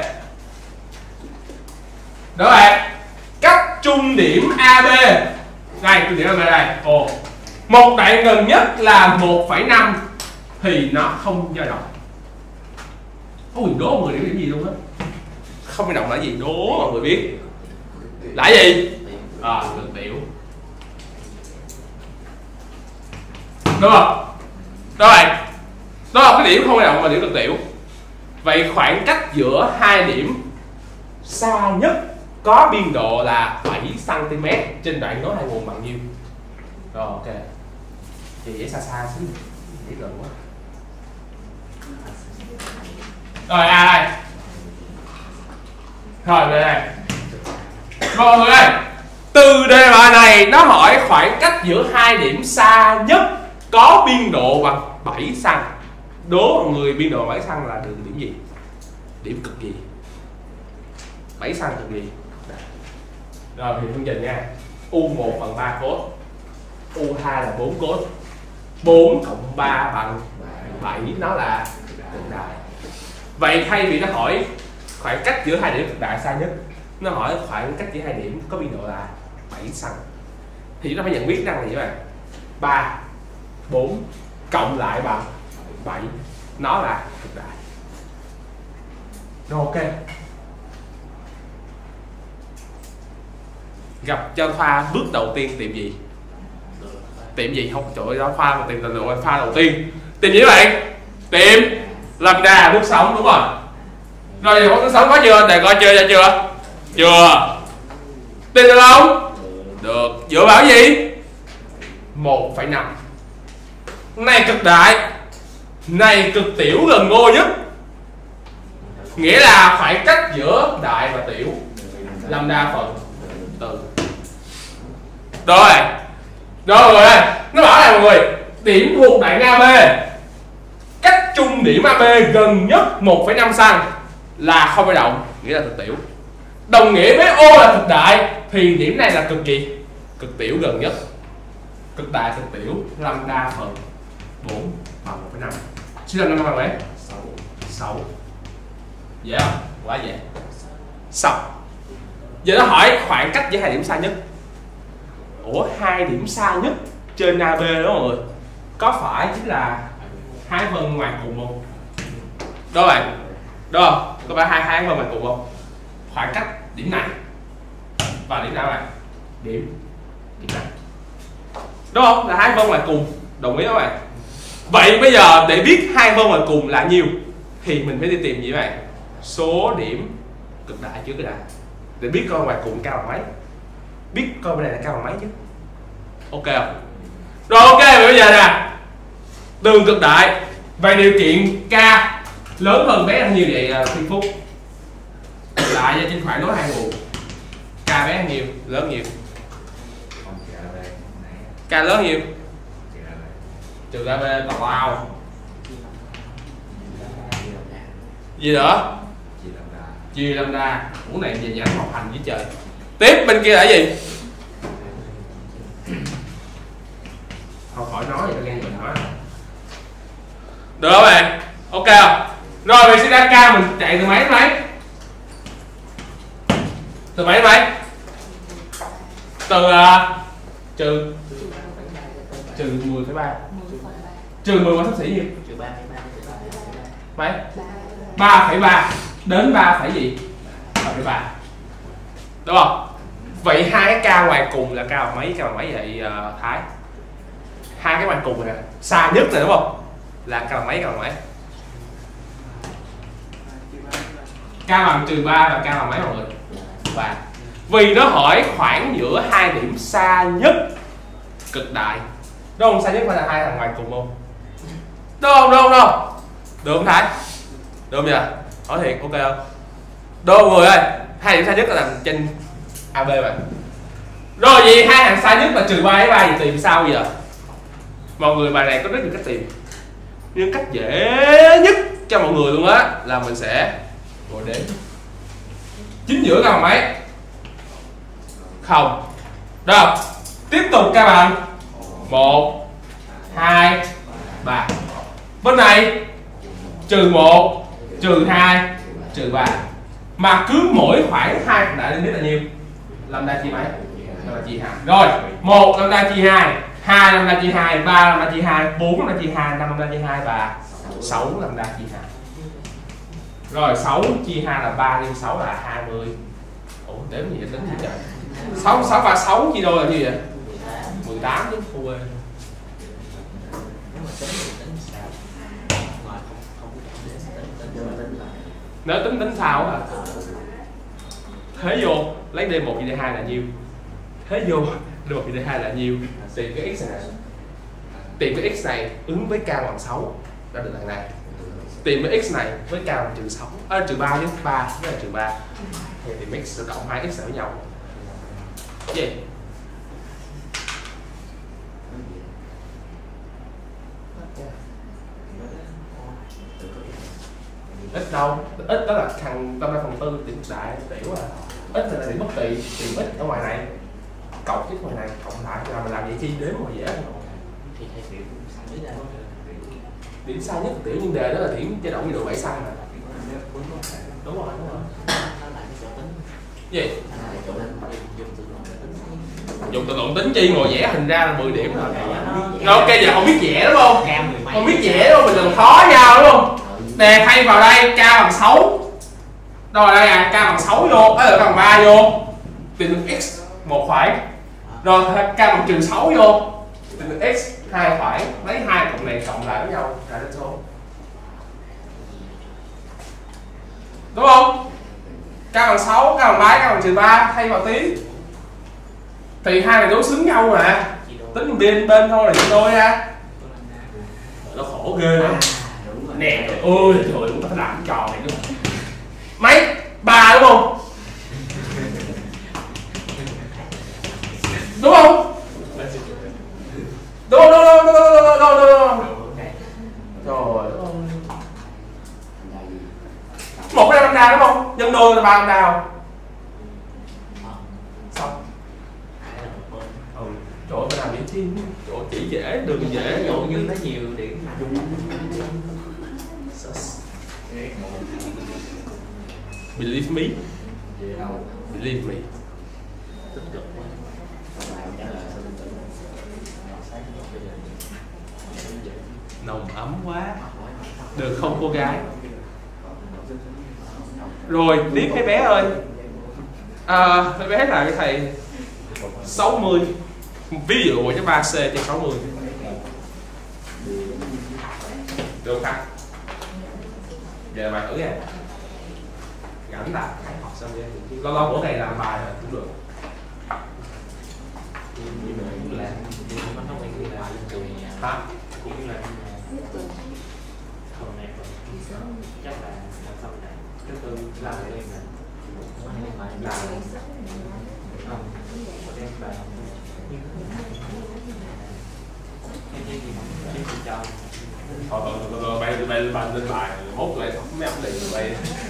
Speaker 1: Đó bạn. Cách trung điểm a bê. Đây, trung điểm a bê đây. Ồ. Một đoạn gần nhất là một phẩy năm thì nó không dao động. Ôi đố mọi người điểm gì luôn á. Không dao động là gì? Đố mọi người biết. Là gì? À, cực tiểu. Đúng không? Rồi. Đó là cái điểm không dao động và điểm cực tiểu. Vậy khoảng cách giữa hai điểm xa nhất có biên độ là bảy xăng ti mét trên đoạn nối hai nguồn bằng nhiêu? Rồi ok. Chị dễ xa xa xíu. Dễ gần quá. Rồi A đây. Rồi về đây. Rồi mọi người ơi. Từ đề bài này nó hỏi khoảng cách giữa hai điểm xa nhất có biên độ bằng bảy xăng. Đố mọi người biên độ bảy xăng là đường điểm gì? Điểm cực gì? bảy xăng cực gì? Rồi thì phương trình nha. U một bằng ba cos. U hai là bốn cos. bốn cộng ba bằng bảy, nó là cực đại. Vậy thay vì nó hỏi khoảng cách giữa hai điểm cực đại xa nhất, nó hỏi khoảng cách giữa hai điểm có biên độ là bảy xăng, thì chúng ta phải nhận biết rằng là gì các bạn? ba, bốn cộng lại bằng bảy. Nó là cực đại. Rồi ok. Gặp cho Khoa bước đầu tiên tìm gì? Tìm gì? Không, trời ơi, đó Khoa mà tìm từ pha đầu tiên. Tìm gì các bạn? Tìm lambda bước sóng, đúng rồi. Rồi bước sóng có chưa? Để coi chưa, ra chưa? Chưa. Tìm được không? Được. Dựa vào gì? một phẩy năm. Này cực đại, này cực tiểu gần ngôi nhất. Nghĩa là khoảng cách giữa đại và tiểu lambda phần từ. Rồi. Rồi rồi đây. Nó bảo là mọi người, điểm thuộc đoạn a bê cách trung điểm a bê gần nhất một phẩy năm xăng là không phải động, nghĩa là cực tiểu. Đồng nghĩa với O là cực đại thì điểm này là cực gì? Cực tiểu gần nhất. Cực đại cực tiểu lambda phần bốn bằng một phẩy năm. Suy ra năm bằng mấy? sáu. Dễ không? Quá dễ. Xong. Giờ nó hỏi khoảng cách giữa hai điểm xa nhất. Ủa, hai điểm xa nhất trên a bê đó mọi người, có phải chính là hai phân ngoài cùng không? Đó bạn. Đó, có phải hai hai phân ngoài cùng không? Khoảng cách điểm này và điểm nào bạn? Điểm điểm này. Đúng không? Là hai phân ngoài cùng. Đồng ý các bạn? Vậy bây giờ để biết hai phân ngoài cùng là nhiêu thì mình phải đi tìm gì các bạn? Số điểm cực đại trước cái đã. Để biết coi ngoài cùng cao bằng mấy. Biết coi bên này là cao bằng mấy chứ. Ok không? Rồi ok, bây giờ nè, đường cực đại. Vậy điều kiện K lớn hơn bé hơn nhiêu vậy Thiên Phúc? Lại cho trên khoảng nối hai nguồn. K bé hơn nhiều, lớn nhiều. K lớn nhiều. Trừ a bê tào lao. Gì nữa? Chia lambda. Ủa này về nhãn học hành với trời. Tiếp bên kia là gì? Không khỏi nói vậy, nghe mình nói. Được không bạn? Ok không? Rồi mình sẽ ra K mình chạy từ mấy đến mấy? Từ mấy đến mấy? Từ uh, trừ trừ mười phẩy ba. Trừ mười bằng sắp xỉ gì? Mấy? ba phẩy ba đến ba phẩy gì? ba phẩy ba. Đúng không? Vậy hai cái K ngoài cùng là cao bằng mấy? Cao bằng mấy vậy uh, Thái? Hai cái ngoài cùng này nè, xa nhất này đúng không? Là cao bằng mấy? Cao bằng mấy? Cao bằng trừ ba và cao bằng mấy mọi người? ba. Vì nó hỏi khoảng giữa hai điểm xa nhất cực đại. Đúng không? Xa nhất phải là hai thằng ngoài cùng không? Đúng không? Đúng không? Đúng không? Được không Thái? Được không giờ? Hỏi thiệt, ok không? Được mọi người ơi, hai điểm xa nhất là nằm trên a bê mà. Rồi vậy hai hàng xa nhất là trừ ba với ba thì tìm sao giờ? Mọi người bài này có rất nhiều cách tìm. Nhưng cách dễ nhất cho mọi người luôn á là mình sẽ ngồi đếm. Chính giữa cao bằng mấy? Không. Rồi, tiếp tục các bạn. một, hai, ba. Bên này trừ một, trừ hai, trừ ba. Mà cứ mỗi khoảng hai đại lên biết là nhiêu? Lambda chia mấy? Lambda chia hai. Rồi, một lambda chia hai, hai lambda chia hai, ba lambda chia hai, bốn lambda chia hai, năm lambda chia hai và sáu lambda chia hai. Rồi sáu chia hai là ba nhân sáu là hai mươi. Ủa đếm gì vậy? Tính gì trời? sáu sáu và sáu chia đôi là gì vậy? mười tám chứ cô ơi. Nếu tính tính sao hả? Thế vô lấy D một chia D hai là nhiêu? Thế vô D một chia D hai là nhiêu? Tìm cái x này. Tìm cái x này ứng với k bằng sáu đã được thằng này. Tìm cái x này với k bằng trừ sáu, à, trừ ba chứ, ba với là trừ ba. Thì tìm x sẽ cộng hai x với nhau. Cái gì? Ít đâu, ít đó là thằng tâm ra phần tư điểm đại tiểu à. Ít là điểm bất tì, tìm ít ở ngoài này cộng cái ngoài này cộng lại là mình làm vậy chi đếm mà dễ không? Thì hay điểm điểm xa nhất tiểu nhưng đề đó là điểm chế độ nhiệt độ bảy xăng mà. Đúng rồi, đúng rồi. Gì?
Speaker 2: Dùng tự động để tính.
Speaker 1: Dùng tự động tính chi, ngồi vẽ hình ra là mười điểm rồi. Rồi ok, giờ không biết vẽ đúng không? Không biết vẽ đúng không? Mình làm khó nhau đúng không? Nè, thay vào đây k bằng sáu. Đâu rồi đây à? K bằng sáu vô, ấy là k bằng ba vô. Tìm được x một khoảng. Rồi k bằng trừ sáu vô. Tìm được x hai khoảng. Lấy hai cộng này cộng lại với nhau ra đến số. Đúng không? K bằng sáu, k bằng ba, k bằng trừ ba, thay vào tí. Thì hai này đối xứng nhau mà. Tính bên bên thôi là chia đôi ha. Nó khổ ghê lắm. Nè trời ơi, trời ơi, phải làm cái trò này luôn. Mấy? Ba đúng không? Đúng không? Đúng không? Đúng không? Đúng không? Đúng không? Đúng không? Trời ơi. Một cái lambda đúng không? Nhân đôi là ba lambda không? Xong. Ừ. Trời ơi, phải làm điểm chi? Trời ơi, chỉ dễ, đừng dễ.
Speaker 2: Ví dụ như nó nhiều điểm mà
Speaker 1: Believe me. Believe me.
Speaker 2: tích cực quá.
Speaker 1: Nồng ấm quá. Được không cô gái? Rồi tiếp cái bé ơi. À, cái bé là cái thầy sáu mươi. Ví dụ cho ba C trên sáu mươi. Được không? Giờ bạn thử nha. Rảnh là học xong rồi. Lâu lâu bữa này làm bài là cũng được.
Speaker 2: Cũng là nó không phải là lên trường
Speaker 1: Hả?
Speaker 2: cũng là hôm nay chắc là làm xong này thứ tư làm cho em là làm không một em làm em chỉ chỉ cho
Speaker 1: Thôi thôi thôi thôi bay bay bay lên bài mốt lại mấy ông này bay.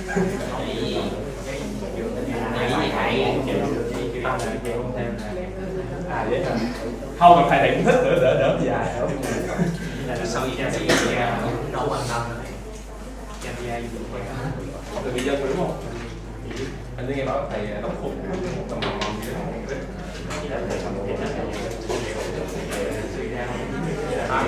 Speaker 1: À vậy hả? Không mà thầy này cũng thích nữa đỡ đỡ dài không?
Speaker 2: sau gì ra sẽ ra đâu quan tâm nữa ra ra
Speaker 1: Từ người dân đúng không? Anh nghe bảo thầy đóng phục tầm tầm gì đó. Hả?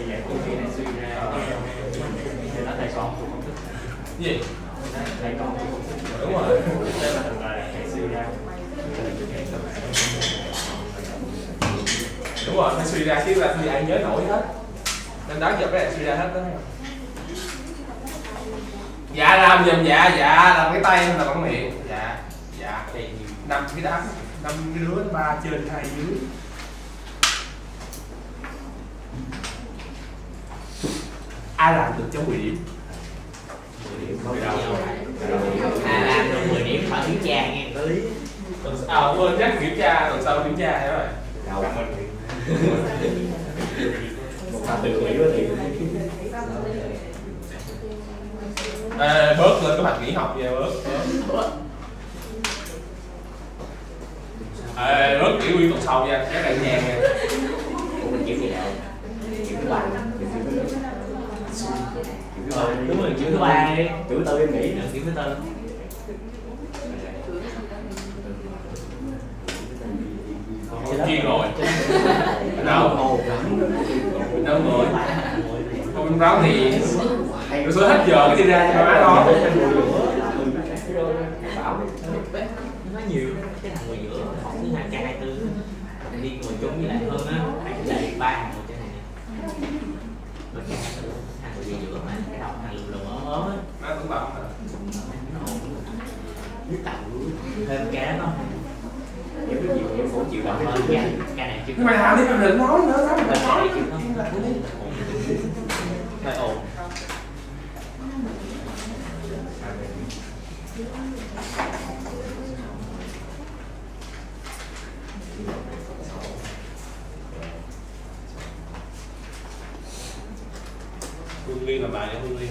Speaker 1: Gì? Đúng rồi. Đúng rồi, phải suy ra chứ là thì ai nhớ nổi hết. Nên đó giờ cái này suy ra hết đó. Dạ làm giùm dạ, dạ làm cái tay hay là bằng miệng? Dạ, dạ. Năm cái đám, năm cái đứa ba trên hai dưới. Ai làm được cho mười điểm? mười điểm không đâu.
Speaker 2: À làm được mười điểm phải kiểm tra nghe có lý.
Speaker 1: À quên nhắc kiểm tra, tuần sau kiểm tra thế rồi.
Speaker 3: Đâu. Một pha tự nghĩ quá thì.
Speaker 1: À, bớt lên kế hoạch nghỉ học nha, bớt. Bớt. À, bớt nghỉ nguyên tuần sau nha, các bạn nhàn nha.
Speaker 3: Ủa mình kiểm gì nào? Kiểm thứ ba.
Speaker 2: Ờ, đúng rồi, kiểm thứ ba đi.
Speaker 3: Kiểm thứ tư em nghĩ.
Speaker 2: Kiểm thứ tư.
Speaker 1: Chuyên rồi. Đâu? Đâu rồi? Không ráo thì rồi số hết giờ cái đi ra cho má đó.
Speaker 2: Nó nhiều cái thằng ngồi giữa học thứ hai k hai mươi tư đi ngồi chung với lại hơn á thằng lại ba thằng ngồi trên này rồi k hai mươi tư thằng ngồi giữa mà cái đầu thằng lùm lùm ốm ốm á
Speaker 1: Má cũng bấm hả?
Speaker 2: biết tàu thêm cá không
Speaker 3: Em biết gì em cũng chịu làm
Speaker 2: hơn
Speaker 3: cái
Speaker 2: cái cái này chứ
Speaker 1: Nhưng mà nào đi mình định nói nữa đó, mình định nói.
Speaker 2: hơi ồn
Speaker 1: Hương Liên làm bài cho Hương Liên.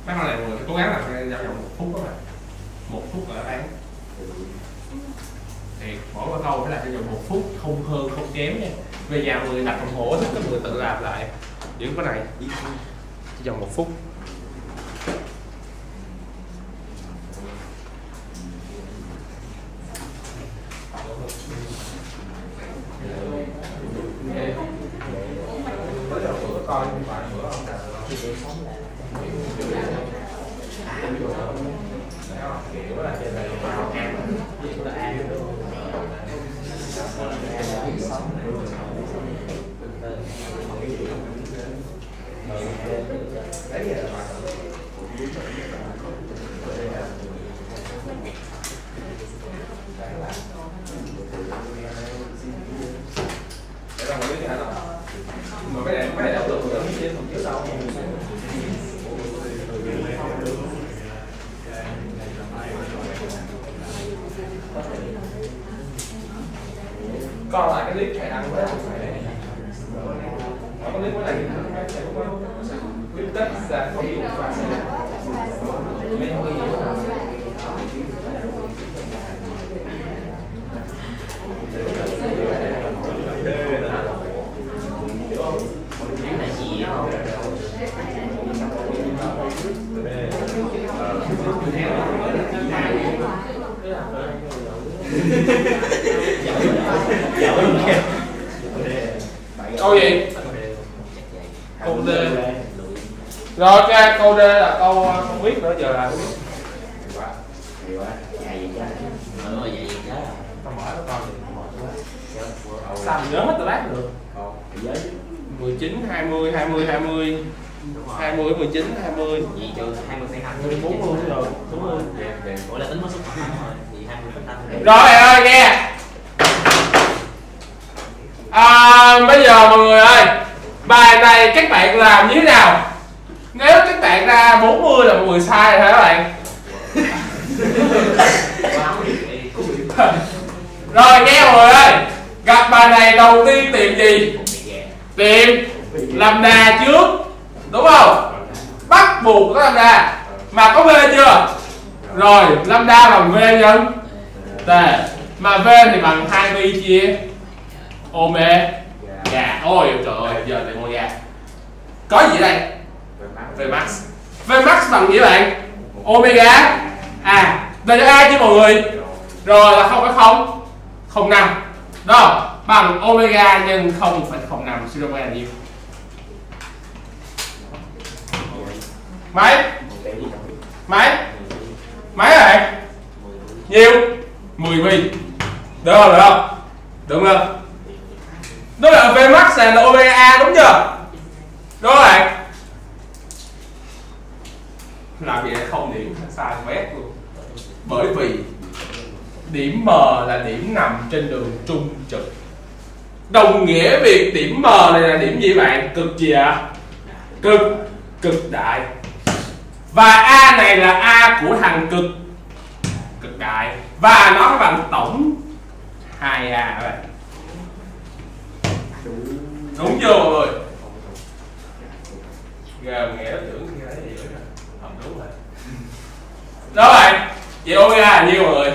Speaker 1: Mấy con này mọi người phải cố gắng làm cho giao vòng một phút các bạn. Một phút ở bán. Thì mỗi một câu phải làm cho vòng một phút, không hơn không kém nha. Về nhà mọi người đặt đồng hồ thích các người tự làm lại những cái này chỉ vòng một phút. Coi như vậy bữa ông đặt kiểu là trên này vào ăn kiểu là ăn đấy là để làm cái gì hả? Mà cái này cái này đảo tường tưởng trên phần trước sau. Còn lại cái clip phải đăng với có clip mới này sẽ có clip test ra không hiệu quả sẽ mấy người câu gì? Câu D. Rồi ok, câu D là câu không biết nữa, giờ là không biết.
Speaker 3: Hay quá, dài vậy chứ.
Speaker 2: Rồi vậy vậy chứ.
Speaker 1: Tao mở nó coi gì, sao mình nhớ hết tao lát được. mười chín, hai mươi, hai mươi, hai mươi, hai mươi, mười chín, hai mươi.
Speaker 2: Gì trừ hai mươi phẩy năm,
Speaker 1: bốn mươi rồi, đúng rồi.
Speaker 2: Ủa là tính mất số phận rồi, thì hai mươi phẩy năm.
Speaker 1: Rồi bạn ơi nghe. À, bây giờ mọi người ơi, bài này các bạn làm như thế nào? Nếu các bạn ra bốn mươi là mọi người sai rồi hả các bạn? Rồi nghe mọi người ơi, gặp bài này đầu tiên tìm gì? Tìm lambda trước, đúng không? Bắt buộc có lambda, mà có V chưa? Rồi lambda bằng V nhân T, mà V thì bằng hai pi chia omega. Dạ, ôi trời ơi, giờ lại omega. Có gì đây? Vmax. Vmax bằng gì bạn? Omega. À, đây là A chứ mọi người. Rồi là không phẩy không không năm. Đó, bằng omega nhân không phẩy không năm. Suy ra là nhiêu? Mấy? Mấy? Mấy rồi? Nhiêu? mười pi. Được không? Được không? Được không? Đó là Vmax là omega A đúng chưa? Đúng rồi bạn. Làm gì không điểm sai quét luôn. Bởi vì điểm M là điểm nằm trên đường trung trực. Đồng nghĩa việc điểm M này là điểm gì bạn? Cực gì ạ? À? Cực cực đại. Và A này là A của thằng cực cực đại. Và nó bằng tổng hai A các bạn. Đúng chưa mọi người? Ghê nghe nó tưởng như thế gì nữa. Không đúng rồi. Đó bạn. Vậy omega là nhiêu mọi người?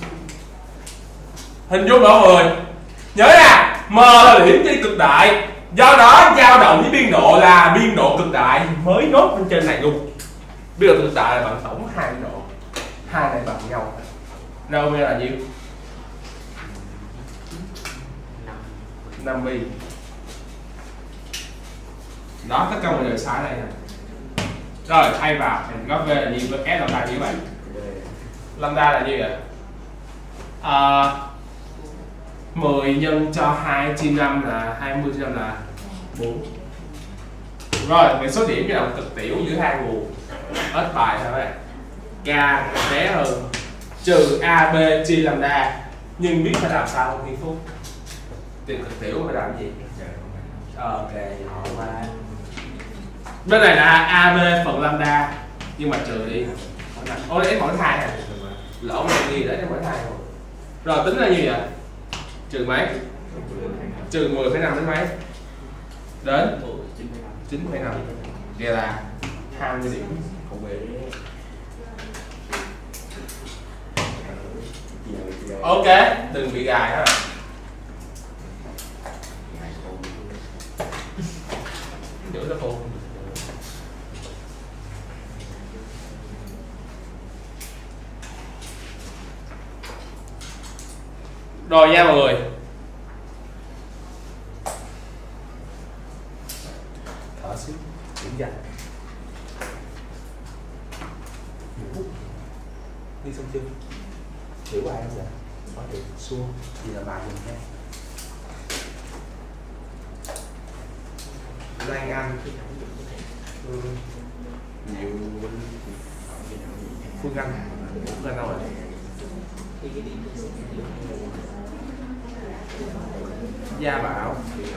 Speaker 1: Hình dung mọi người. Nhớ nha, M là điểm trên cực đại. Do đó dao động với biên độ là biên độ cực đại mới nốt bên trên này luôn. Biên độ cực đại là bằng tổng hai biên độ. Hai này bằng nhau. Rồi omega là nhiêu? năm pi. Đó, tất cả mọi người sai đây nè. Rồi thay vào mình có V là nhiêu, với S lambda nhiêu bạn? Lambda là nhiêu vậy? À, mười nhân cho hai chia năm là hai mươi chia năm là bốn. Rồi về số điểm dao động cực tiểu giữa hai nguồn. Hết bài thôi các bạn. K bé hơn trừ a bê chia lambda, nhưng biết phải làm sao không Thiên Phúc? Tìm cực tiểu phải làm gì? Ok, họ qua. Bên này là a bê phần lambda, nhưng mà trừ đi. Ô đấy mỗi hai à? Lộn là gì đấy mỗi hai rồi. Rồi tính là như vậy? Trừ mấy? Trừ mười phẩy năm đến mấy? Đến chín phẩy năm. Kia là hai mươi điểm.
Speaker 3: Không về
Speaker 1: Ok, đừng bị gài ha. Giữ nó khô. Rồi nha mọi người. Thở xíu, điểm dành. Đi xong chưa? Hiểu bài không vậy? Có được xua thì là bài mình nha. Lan Anh, ừ. Nhiều Phương Anh, Phương Anh đâu rồi? Gia Bảo,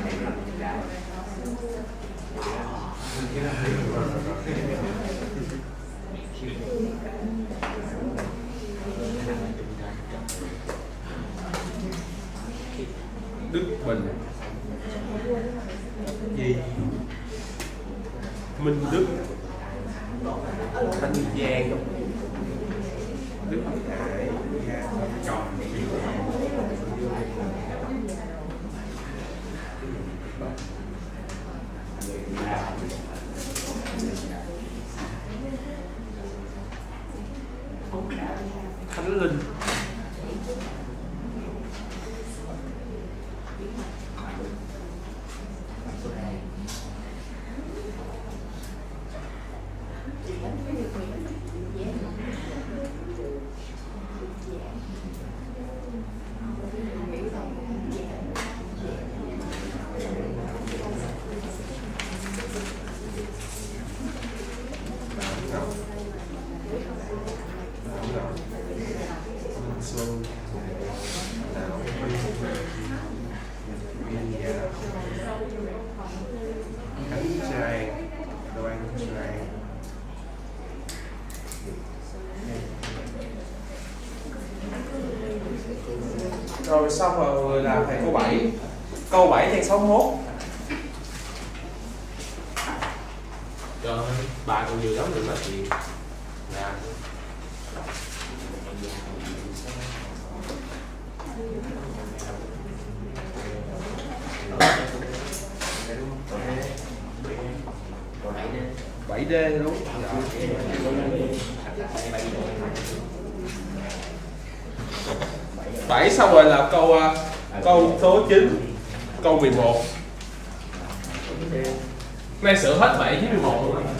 Speaker 1: Đức Bình, Gì, Minh Đức, Thanh Giang, Đức Hải, Trọng, Khánh Linh, Xuân, Đào, Viên Gia, Khánh Trang, Đoan Trang. Rồi xong rồi là thầy câu bảy. Câu bảy trang sáu mươi mốt.
Speaker 2: Trời ơi, bà còn nhiều lắm đừng nói chuyện. Nè.
Speaker 1: bảy D đúng. bảy xong rồi là câu câu số chín, câu mười một. Nay sửa hết bảy với mười một luôn.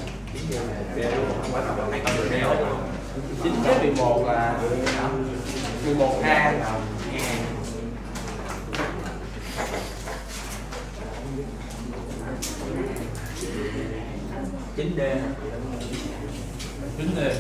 Speaker 1: chín với mười một là mười một A.
Speaker 2: chín D.
Speaker 1: chín D.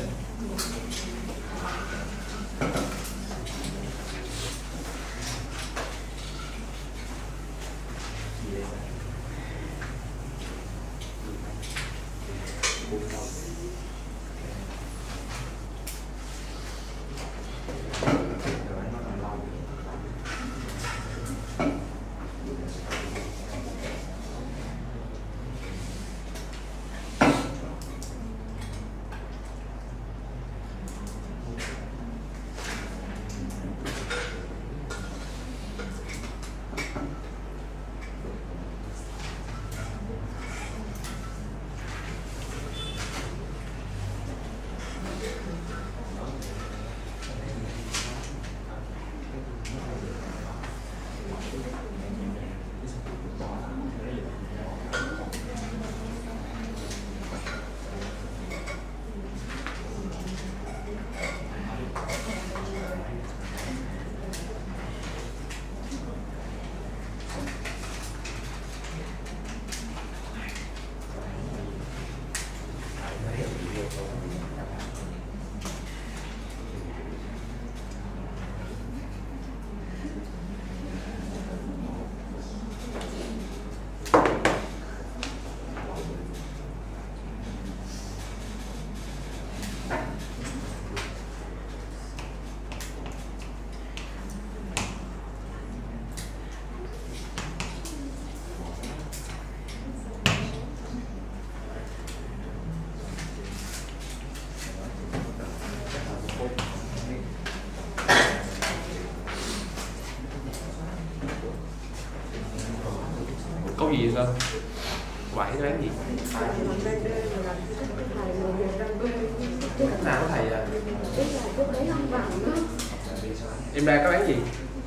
Speaker 1: câu gì vậy? Bảy đáp án gì? Nào có thầy à? Em ra đáp án gì?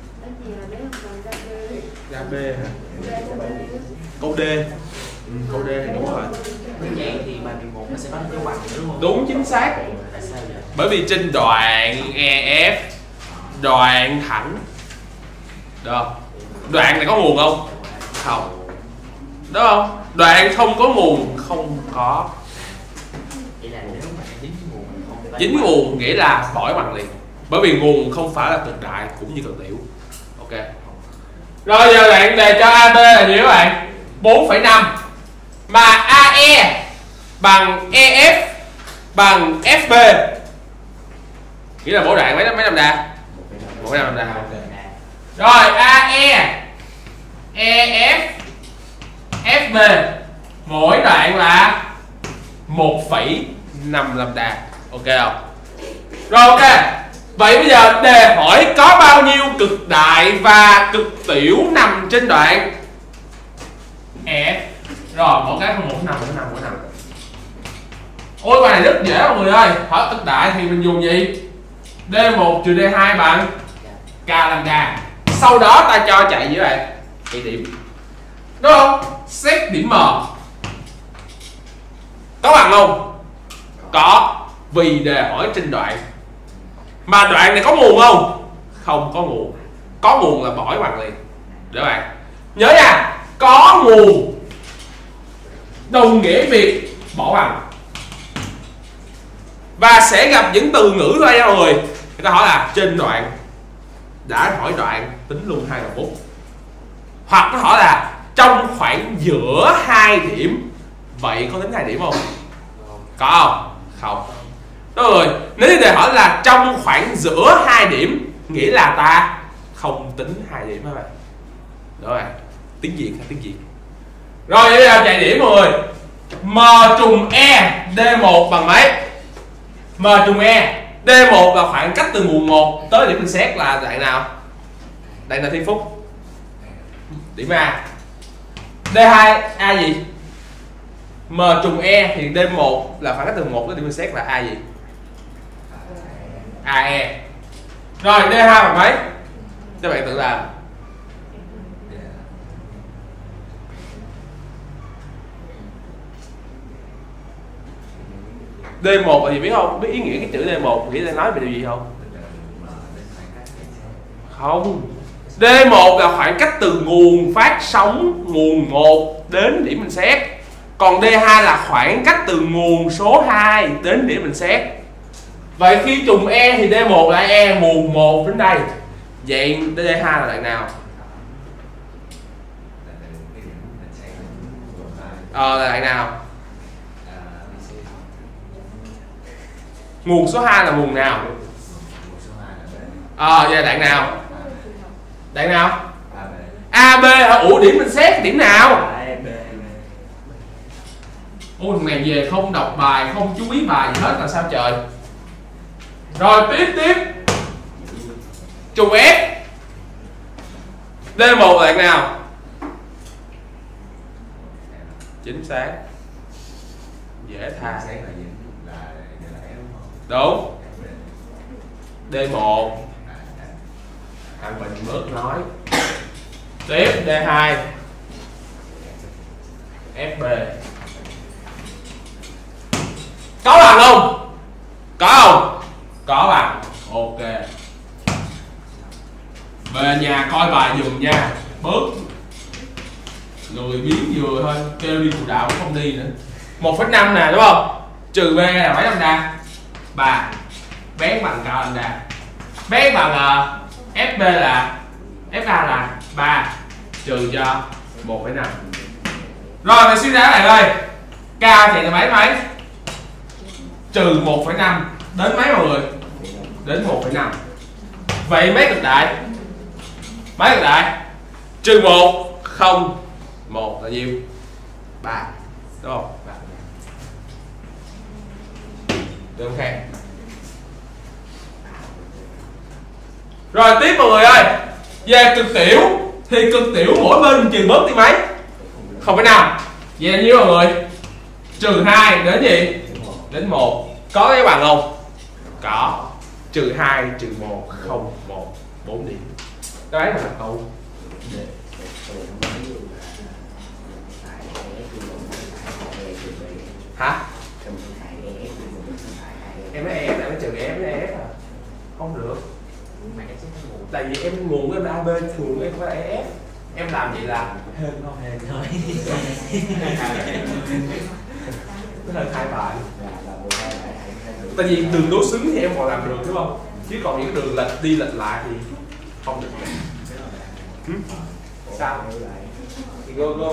Speaker 1: Ra B hả? Câu D. Ừ, câu D thì đúng rồi.
Speaker 2: Vậy thì bài mười một nó sẽ có dấu ngoặc đúng không?
Speaker 1: Đúng chính xác.
Speaker 2: Tại sao vậy?
Speaker 1: Bởi vì trên đoạn E F, đoạn thẳng, được không? Đoạn này có nguồn không? Không. Đúng không? Đoạn không có nguồn, không có.
Speaker 2: Vậy là nếu mà dính nguồn không có
Speaker 1: Dính nguồn nghĩa là bỏ bằng liền. Bởi vì nguồn không phải là cực đại cũng như cực tiểu. Ok. Rồi giờ bạn đề cho A B là gì các bạn? bốn phẩy năm. Mà A E bằng E F bằng F B. Nghĩa là mỗi đoạn mấy mấy năm đa? một phẩy năm năm đa. Rồi A E E F F B mỗi đoạn là một phẩy năm lambda. Ok không? Rồi ok. Vậy bây giờ đề hỏi có bao nhiêu cực đại và cực tiểu nằm trên đoạn E F. Rồi mỗi cái không một năm mỗi năm mỗi năm. Ôi bài này rất dễ mọi người ơi. Hỏi cực đại thì mình dùng gì? D một trừ D hai bằng K lambda. Sau đó ta cho chạy với bạn chạy điểm. Đúng không? Xét điểm M. Có bằng không? Có. Vì đề hỏi trên đoạn. Mà đoạn này có nguồn không? Không có nguồn. Có nguồn là bỏ bằng liền. Để bạn nhớ nha. Có nguồn đồng nghĩa việc bỏ bằng. Và sẽ gặp những từ ngữ đây nha mọi người. Người ta hỏi là trên đoạn. Đã hỏi đoạn tính luôn hai đầu bút. Hoặc nó hỏi là trong khoảng giữa hai điểm. Vậy có tính hai điểm không? Có không? Không. Đúng rồi. Nếu như đề hỏi là trong khoảng giữa hai điểm, nghĩa là ta không tính hai điểm các bạn. Đúng rồi. Tiếng Việt hay tiếng Việt. Rồi bây giờ chạy điểm mọi người. M trùng E D một bằng mấy? M trùng E D một là khoảng cách từ nguồn một tới điểm mình xét là đoạn nào? Đoạn là Thiên Phúc. Điểm A. D hai A gì? M trùng E thì D một là khoảng cách từ một tới điểm mình xét là A gì? A E. Rồi D hai bằng mấy? Các bạn tự làm. D một là gì biết không? Biết ý nghĩa cái chữ D một nghĩa là nói về điều gì không? Không. D một là khoảng cách từ nguồn phát sóng nguồn một đến điểm mình xét. Còn D hai là khoảng cách từ nguồn số hai đến điểm mình xét. Vậy khi trùng E thì D một là E nguồn một đến đây. Vậy D hai là đoạn nào? Ờ là đoạn nào? Nguồn số hai là nguồn nào? Ờ à, vậy là đoạn nào? Đoạn nào? A B hả? Ủa điểm mình xét điểm nào? Ôi thằng này về không đọc bài, không chú ý bài gì hết là sao trời. Rồi tiếp tiếp. Trùng F D một là đoạn nào? Chính xác. Dễ tha. Đúng. D một thằng mình bớt nói. Tiếp D hai F B. Có bằng không? Có không? Có bằng. Ok. Về nhà coi bài dùm nha. Bớt lười biếng vừa thôi. Kêu đi phụ đạo cũng không đi nữa. Một phẩy năm nè đúng không? Trừ B là mấy lambda? Ba. Bé bằng cao lambda. Bé bằng uh, F B là F A là ba trừ cho một phẩy năm. Rồi mình suy ra này ơi. K thì là mấy mấy? Trừ một phẩy năm đến mấy mọi người? Đến một phẩy năm. Vậy mấy cực đại? Mấy cực đại? Trừ một không một là nhiêu? ba. Đúng không? ba. Được không? Rồi tiếp mọi người ơi. Về cực tiểu thì cực tiểu mỗi bên trừ bớt đi mấy? không phẩy năm. Vậy là nhiêu mọi người? Trừ hai đến gì? Đến một. Có cái bằng không? Có. Trừ hai trừ một không một bốn điểm. Đáp án là câu. Hả? Em nói F là phải trừ F với F à? Không được. Tại vì em nguồn của em là a bê, nguồn của em có là F. Em làm vậy là hên không hên thôi. Nó hơi hai bài. Tại vì đường đối xứng thì em còn làm được đúng không? Chứ còn những đường lệch đi lệch lại thì không được. Hmm? Sao? Thì go go.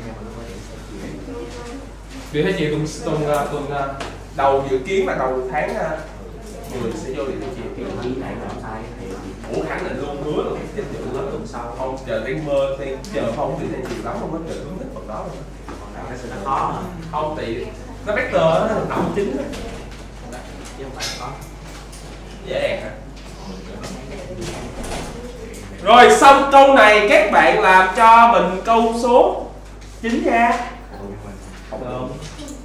Speaker 1: Điều thấy chị tuần tuần tuần đầu dự kiến là đầu tháng mười sẽ vô điện thoại chiều. Ủa khẳng định luôn hứa là cái dự lắm tuần sau không chờ đang mơ thì chờ không điện thoại chiều lắm không có chờ hướng định phần đó rồi. Nó khó không thì nó vector nó tổng chính chứ không phải khó dễ hả? Rồi xong câu này các bạn làm cho mình câu số chín nha. Không.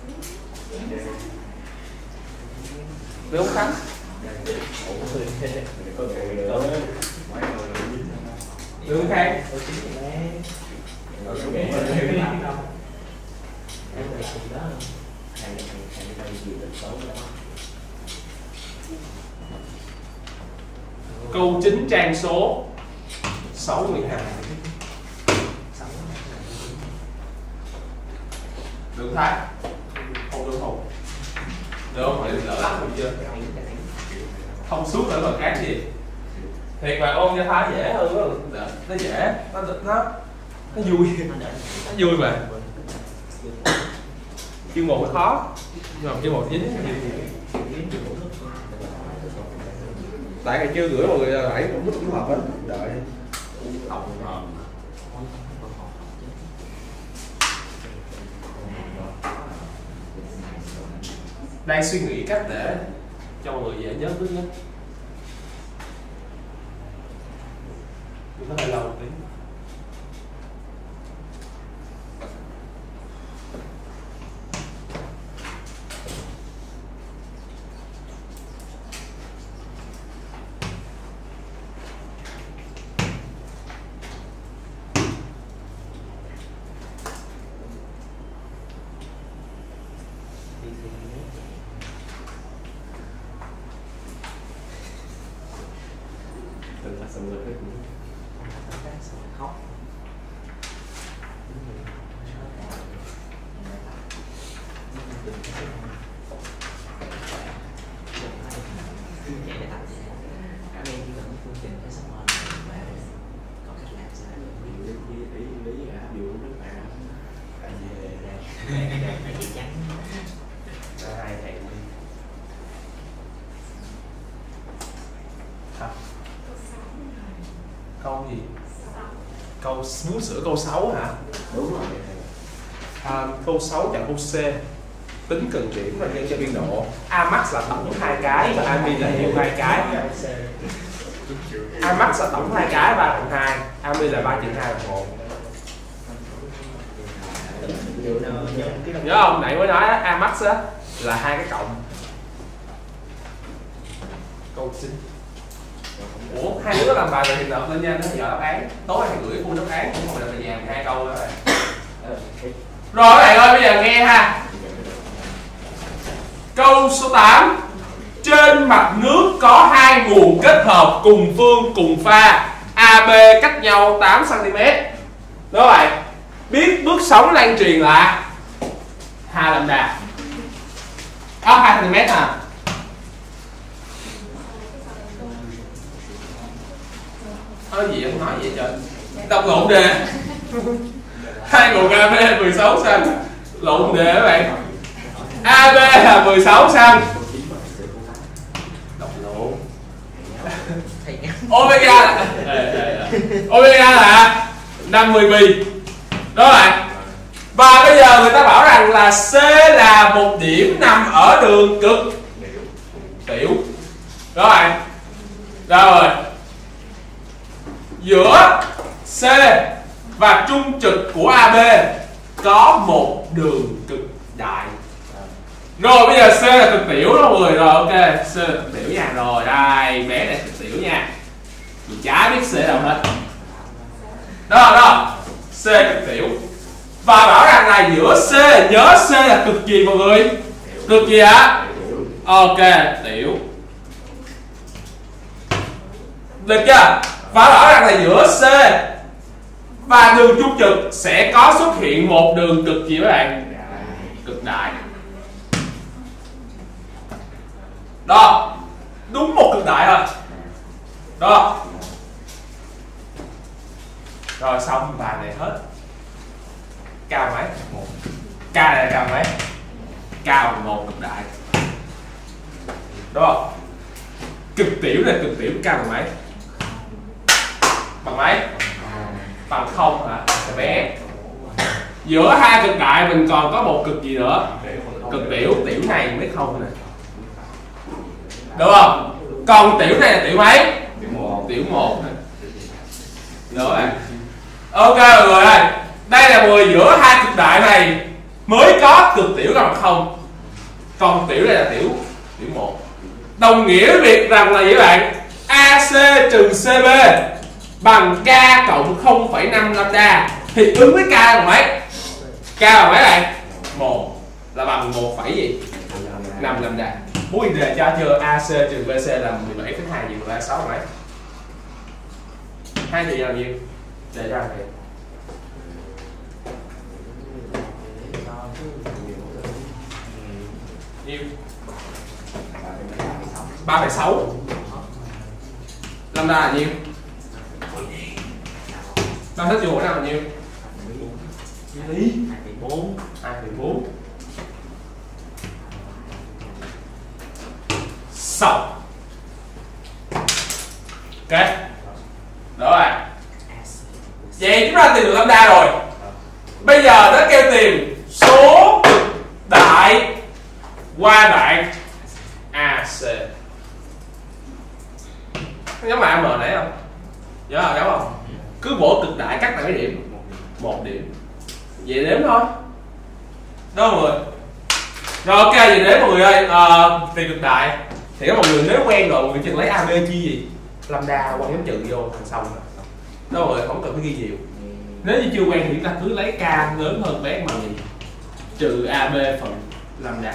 Speaker 1: Được không Khánh? Được không Khang? Câu chín trang số sáu mươi hai. Được Thái? Không được không? Được không? Phải lỡ lắm rồi chưa? Không suốt nữa còn khác gì? Thiệt mà ôn cho Thái dễ hơn đó. Nó dễ, nó nó nó vui, nó vui mà. Chương một nó khó, nhưng mà chương một dính. Tại ngày chưa gửi mọi người là bảy cũng mất cũng hợp hết. Đợi. Đang suy nghĩ cách để cho mọi người dễ nhớ thứ nhất. Nó hơi lâu một tí. Câu gì? Câu muốn sửa câu sáu hả?
Speaker 3: Đúng rồi.
Speaker 1: À, câu sáu chọn câu C. Tính cần điểm và nhân cho biên độ. A max là tổng hai cái và A min là nhiều hai cái. A max là tổng hai cái ba cộng hai, A min là ba trừ hai bằng một. Nhớ không? Nãy mới nói á, A max á là hai cái cộng. Câu chín. Ủa, hai đứa làm bài rồi thì nộp lên nha, nó giờ đáp án. Tối hai gửi full đáp án, không phải là về nhà hai câu đó rồi. Rồi các bạn ơi, bây giờ nghe ha. Câu số tám. Trên mặt nước có hai nguồn kết hợp cùng phương cùng pha, a bê cách nhau tám xăng ti mét. Đó vậy. Biết bước sóng lan truyền là H lambda. À, hai xăng ti mét à. Nói gì không nói vậy trời. Đọc lộn đề. Hai nguồn a bê mười sáu xăng. Lộn đề các bạn. a bê là mười sáu xăng. Đọc lộn. Omega là Omega là năm mươi pi. Đó bạn. Và bây giờ người ta bảo rằng là C là một điểm nằm ở đường cực tiểu. Đó bạn. Rồi. Giữa C và trung trực của a bê có một đường cực đại. Rồi bây giờ C là cực tiểu đó mọi người. Rồi ok, C là cực tiểu nha. Rồi đây, bé này cực tiểu nha. Mình chả biết C đâu hết. Đó đó, C cực tiểu. Và bảo rằng là giữa C, nhớ C là cực gì mọi người? Cực gì ạ? Ok, tiểu. Được chưa? Và bảo rằng là giữa C và đường trung trực sẽ có xuất hiện một đường cực gì các bạn? Cực đại. Đó, đúng một cực đại thôi. Đó. Rồi xong bài này hết. Cao mấy? Một. K này là cao mấy? Cao một cực đại. Đúng không? Cực tiểu này cực tiểu cao bằng mấy? Bằng mấy? Bằng không hả? Bé. Giữa hai cực đại mình còn có một cực gì nữa? Cực tiểu, tiểu này mới không nè. Đúng không? Còn tiểu này là tiểu mấy? Tiểu một. Tiểu một nè. Nữa bạn. Ok mọi người ơi. Đây là mười giữa hai cực đại này mới có cực tiểu bằng không. Còn tiểu đây là tiểu tiểu một. Đồng nghĩa việc rằng là các bạn a xê trừ xê bê bằng K cộng không phẩy năm lambda thì ứng với K bằng mấy? K bằng mấy bạn? một là bằng một phẩy gì? năm lambda. Muốn đề cho chưa? a xê trừ bê xê là mười bảy phẩy hai gì? mười ba phẩy sáu mấy? Hai gì là nhiêu? Đề cho anh thì nhiêu? ba phẩy sáu. Lambda là nhiêu? ba hết chùa nào là nhiêu? hai phẩy bốn. hai phẩy bốn. Xong. Ok. Đó rồi. Vậy chúng ta tìm được lambda rồi. Bây giờ nó kêu tìm số cực đại qua đoạn a xê. Có giống bạn M nãy không? Nhớ không? Giống không? Cứ mỗi cực đại cắt là mấy điểm? Một điểm. Vậy đếm thôi. Đó mọi người. Rồi ok, vậy đếm mọi người ơi. À, tìm cực đại thì các mọi người nếu quen rồi mọi người chỉ lấy a bê chia gì? Lambda qua nhóm trừ vô thành xong rồi. Đó mọi người không cần phải ghi nhiều. Nếu như chưa quen thì chúng ta cứ lấy K lớn hơn bé bằng gì? Trừ a bê phần lambda.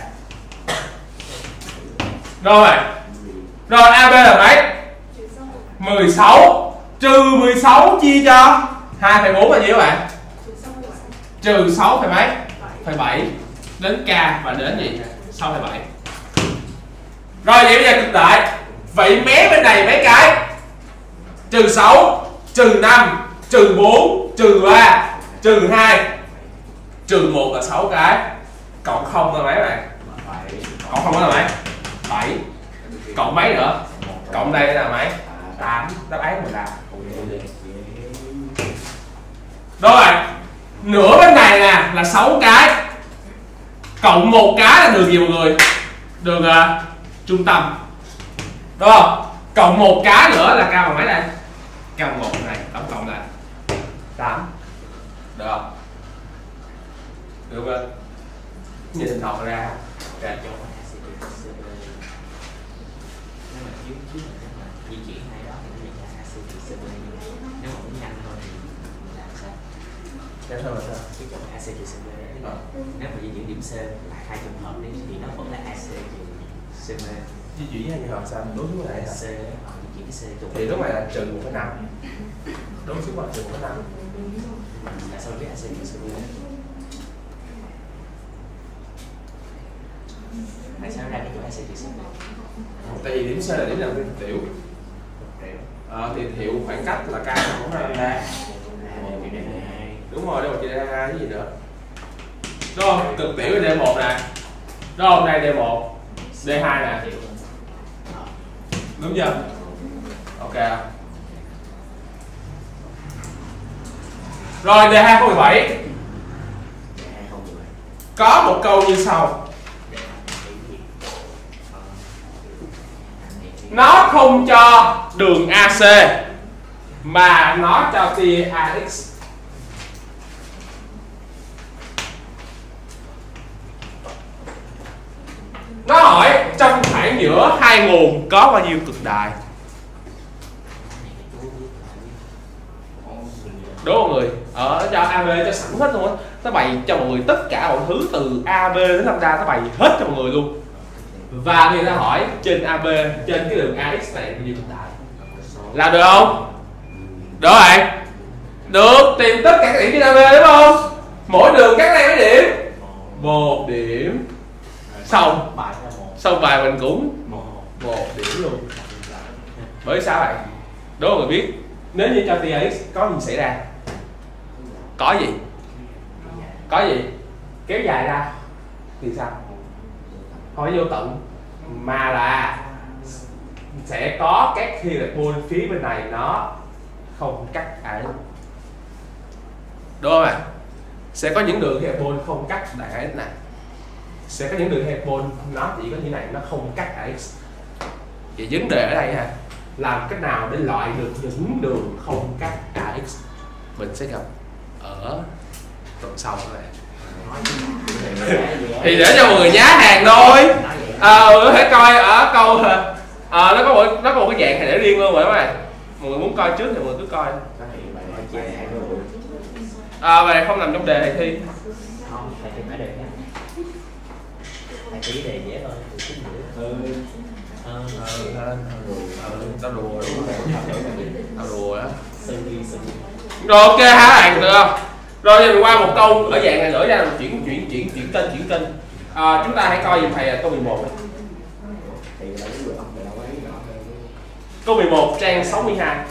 Speaker 1: Rồi. Rồi a bê là mấy? mười sáu. Trừ mười sáu chia cho hai phẩy bốn là nhiêu các bạn? Trừ sáu phẩy mấy? Phẩy bảy. Đến K và đến gì? sáu phẩy bảy. Rồi vậy bây giờ cực đại. Vậy mé bên này mấy cái? Trừ sáu, trừ năm, trừ bốn, trừ ba, trừ hai, trừ một là sáu cái. Cộng không là mấy bạn? Cộng không là mấy? bảy. Cộng mấy nữa? Cộng đây là mấy? tám. Đáp án mình là rồi. Nửa bên này nè là sáu cái. Cộng một cái là đường gì mọi người? Đường uh, trung tâm. Đúng không? Cộng một cái nữa là cao bằng mấy đây? Cao bằng một này, tổng cộng là tám. Được không? Được không? Nhìn hình học ra. Okay.
Speaker 2: Di chuyển hai đó thì nó là a xê trừ xê bê. Nếu mà muốn nhanh thôi thì làm sao?
Speaker 1: Sao sao sao?
Speaker 2: Cái chỗ a xê trừ xê bê đó. Nếu mà di chuyển điểm C là hai trường hợp đi thì nó vẫn là a xê trừ xê bê.
Speaker 1: Di chuyển hai trường hợp sao? Đối xuống này hả?
Speaker 2: C họ di chuyển cái C trùng.
Speaker 1: Thì lúc này là trừ một phẩy năm. Đối xuống là trừ một phẩy năm.
Speaker 2: Là sao cái a xê trừ xê bê? Tại sao ra cái chỗ a xê trừ xê bê?
Speaker 1: Tại vì điểm C là điểm nào cái tiểu. À, thì hiệu khoảng cách là K không có lambda. Đúng rồi, đâu mà chia ra hai cái gì nữa. Đúng không? Cực tiểu là D một nè. Đúng không? Đây D một, D hai nè. Đúng chưa? Ok. Rồi D hai không một bảy. Có một câu như sau. Nó không cho đường a xê mà nó cho tia a ích. Nó hỏi trong khoảng giữa hai nguồn có bao nhiêu cực đại. Đúng không mọi người? Ở cho a bê cho sẵn hết luôn á. Nó bày cho mọi người tất cả mọi thứ từ a bê đến lambda, nó bày hết cho mọi người luôn. Và người ta hỏi trên a bê, trên cái đường a ích này bao nhiêu cực đại. Làm được không? Được rồi. Được, tìm tất cả các điểm trên a bê đúng không? Mỗi đường cắt đây mấy điểm? Một điểm. Xong. Xong bài mình cũng một điểm luôn. Bởi sao bạn? Đúng không mọi người biết? Nếu như cho tê a ích có gì xảy ra? Có gì? Có gì? Kéo dài ra thì sao? Không phải vô tận mà là sẽ có các khi là pole phía bên này nó không cắt a ích. Đúng không ạ? Sẽ có những đường hệ pole không cắt đại a ích này. Sẽ có những đường hệ pole nó chỉ có như này, nó không cắt a ích. Vậy vấn đề ở đây ha, làm cách nào để loại được những đường không cắt a ích mình sẽ gặp ở tuần sau này. Thì để cho mọi người nhá hàng thôi. À, có thể coi ở câu à, nó có một nó có một cái dạng này để riêng luôn rồi các bạn. Mọi người muốn coi trước thì mọi người cứ coi. À, bài không nằm trong đề này thi.
Speaker 2: Không, thầy thì phải đề nha. Thầy chỉ đề dễ thôi, chút nữa. Ừ. Ờ,
Speaker 1: ờ, tao đùa rồi. Tao đùa đó. Rồi ok hả bạn, được không? Rồi thì mình qua một câu ở dạng này nữa ra, mình chuyển chuyển chuyển chuyển kênh chuyển kênh. À, chúng ta hãy coi giùm thầy là câu mười một. Câu mười một trang sáu mươi hai.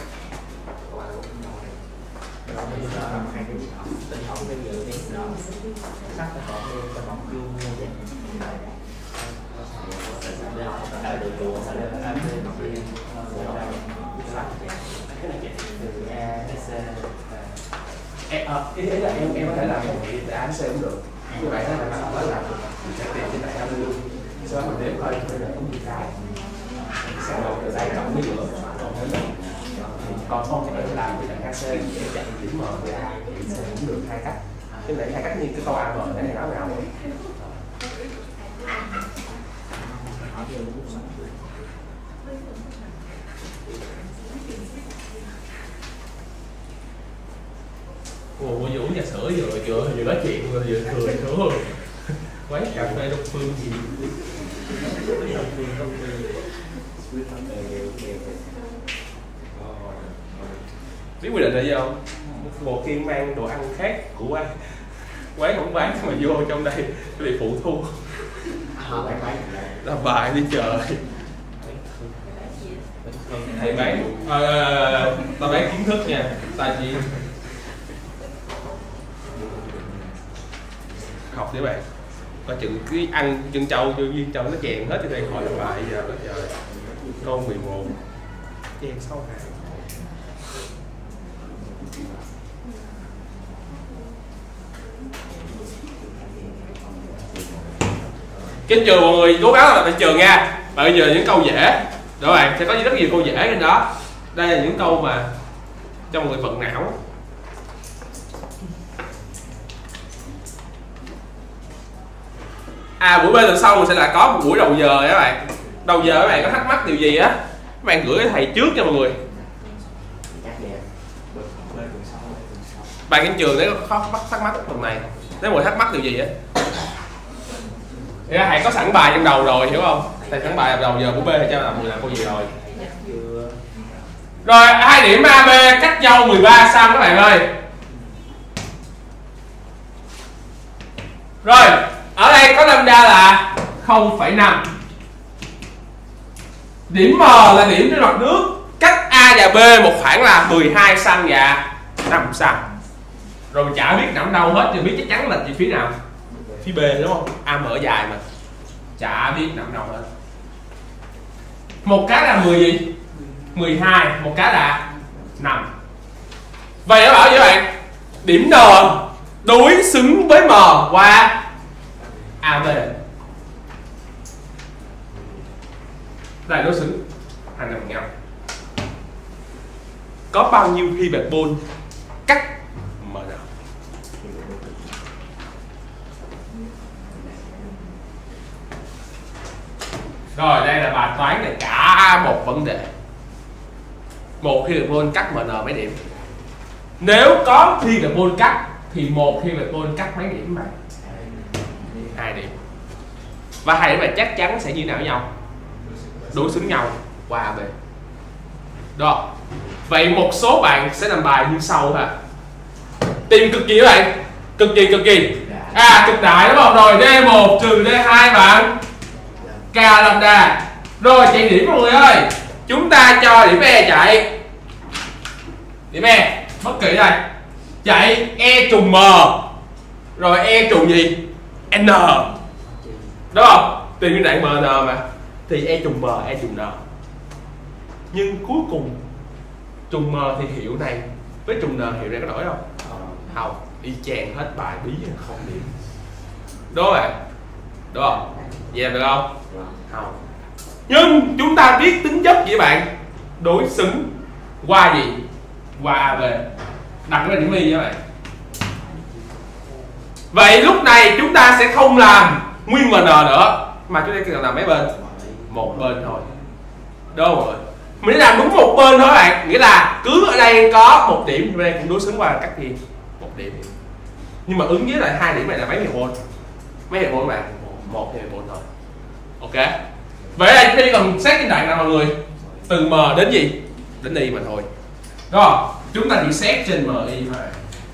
Speaker 1: Em, à, ý là em em có thể làm một cái án C cũng được. Như vậy đó là bạn nói là mình sẽ tìm trên đại a bê luôn. Sau đó mình đếm coi bây giờ có gì cái. Sau đó từ đây cộng với giữa. Còn không thì em làm cái dạng a xê để chạy điểm M thì sẽ cũng được hai cách. Chứ để hai cách như cái câu a em để này nói nào. Ồ, vừa uống trà sữa vừa rồi chưa, vừa nói chuyện vừa vừa cười nữa. Quán cà phê Đông Phương gì? Biết quy định là gì không? Một khi mang đồ ăn khác của quán, quán không bán mà vô trong đây bị phụ thu. Làm bài đi trời. Thầy bán, à, ta bán kiến thức nha, ta chỉ học để bạn coi chừng cái ăn chân trâu cho viên trâu nó chèn hết cho đây khỏi làm bài giờ bây giờ câu mười một chèn sau hai. Trên trường mọi người cố gắng là trên trường nha. Và bây giờ là những câu dễ. Các bạn sẽ có rất nhiều câu dễ trên đó. Đây là những câu mà cho mọi người vận não. À, buổi bên lần sau mình sẽ là có một buổi đầu giờ các bạn. Đầu giờ các bạn có thắc mắc điều gì á, các bạn gửi thầy trước cho mọi người. Bạn trên trường nếu có thắc mắc tuần này, nếu mọi người thắc mắc điều gì á thì thầy có sẵn bài trong đầu rồi, hiểu không? Thầy sẵn bài đầu giờ của B thầy cho làm mười làm câu gì rồi. Rồi hai điểm a bê cách nhau mười ba xăng các bạn ơi. Rồi ở đây có lambda là không phẩy năm. Điểm M là điểm trên mặt nước, cách A và B một khoảng là mười hai xăng và năm xăng. Rồi mình chả biết nằm đâu hết, nhưng biết chắc chắn là chỉ phía nào? Phía B đúng không? A mở dài mà. Chả biết nằm đâu hết. Một cái là mười gì? mười hai, một cái là năm. Vậy nó bảo với bạn, điểm N đối xứng với M qua a bê. Đây đối xứng hai nằm nhau. Có bao nhiêu hyperbol cắt M nào? Rồi đây là bài toán này cả một vấn đề. Một khi được môn cắt em en mấy điểm? Nếu có khi được môn cắt thì một khi được môn cắt mấy điểm bạn? Hai điểm. Và hai điểm này chắc chắn sẽ như nào với nhau? Đối xứng nhau qua a bê. Đó. Vậy một số bạn sẽ làm bài như sau ha. Tìm cực kỳ các bạn. Cực kỳ cực kỳ. À cực đại đúng không? Rồi D một trừ D hai bạn. K lambda. Rồi chạy điểm mọi người ơi. Chúng ta cho điểm E chạy. Điểm E bất kỳ đây. Chạy E trùng M. Rồi E trùng gì? N. Đúng không? Tìm cái đoạn em en mà. Thì E trùng M, E trùng N. Nhưng cuối cùng trùng M thì hiệu này với trùng N hiệu này có đổi không? Không. Y chang hết bài bí không điểm. Đúng không bạn? Đúng không? Vậy được không? Không. Nhưng chúng ta biết tính chất vậy bạn. Đối xứng qua gì? Qua a bê. Đặt ra điểm Y các bạn. Vậy lúc này chúng ta sẽ không làm nguyên em en nữa, mà chúng ta chỉ cần làm mấy bên? Một bên thôi. Đúng không mọi người? Mình làm đúng một bên thôi các bạn. Nghĩa là cứ ở đây có một điểm, bên đây cũng đối xứng qua cắt gì? Một điểm. Nhưng mà ứng với lại hai điểm này là mấy hiệu môn? Mấy hiệu môn các bạn? Một hiệu môn thôi. Ok. Vậy đây chúng ta chỉ cần xét cái đoạn nào mọi người? Từ M đến gì? Đến Y mà thôi. Rồi, chúng ta chỉ xét trên em i thôi.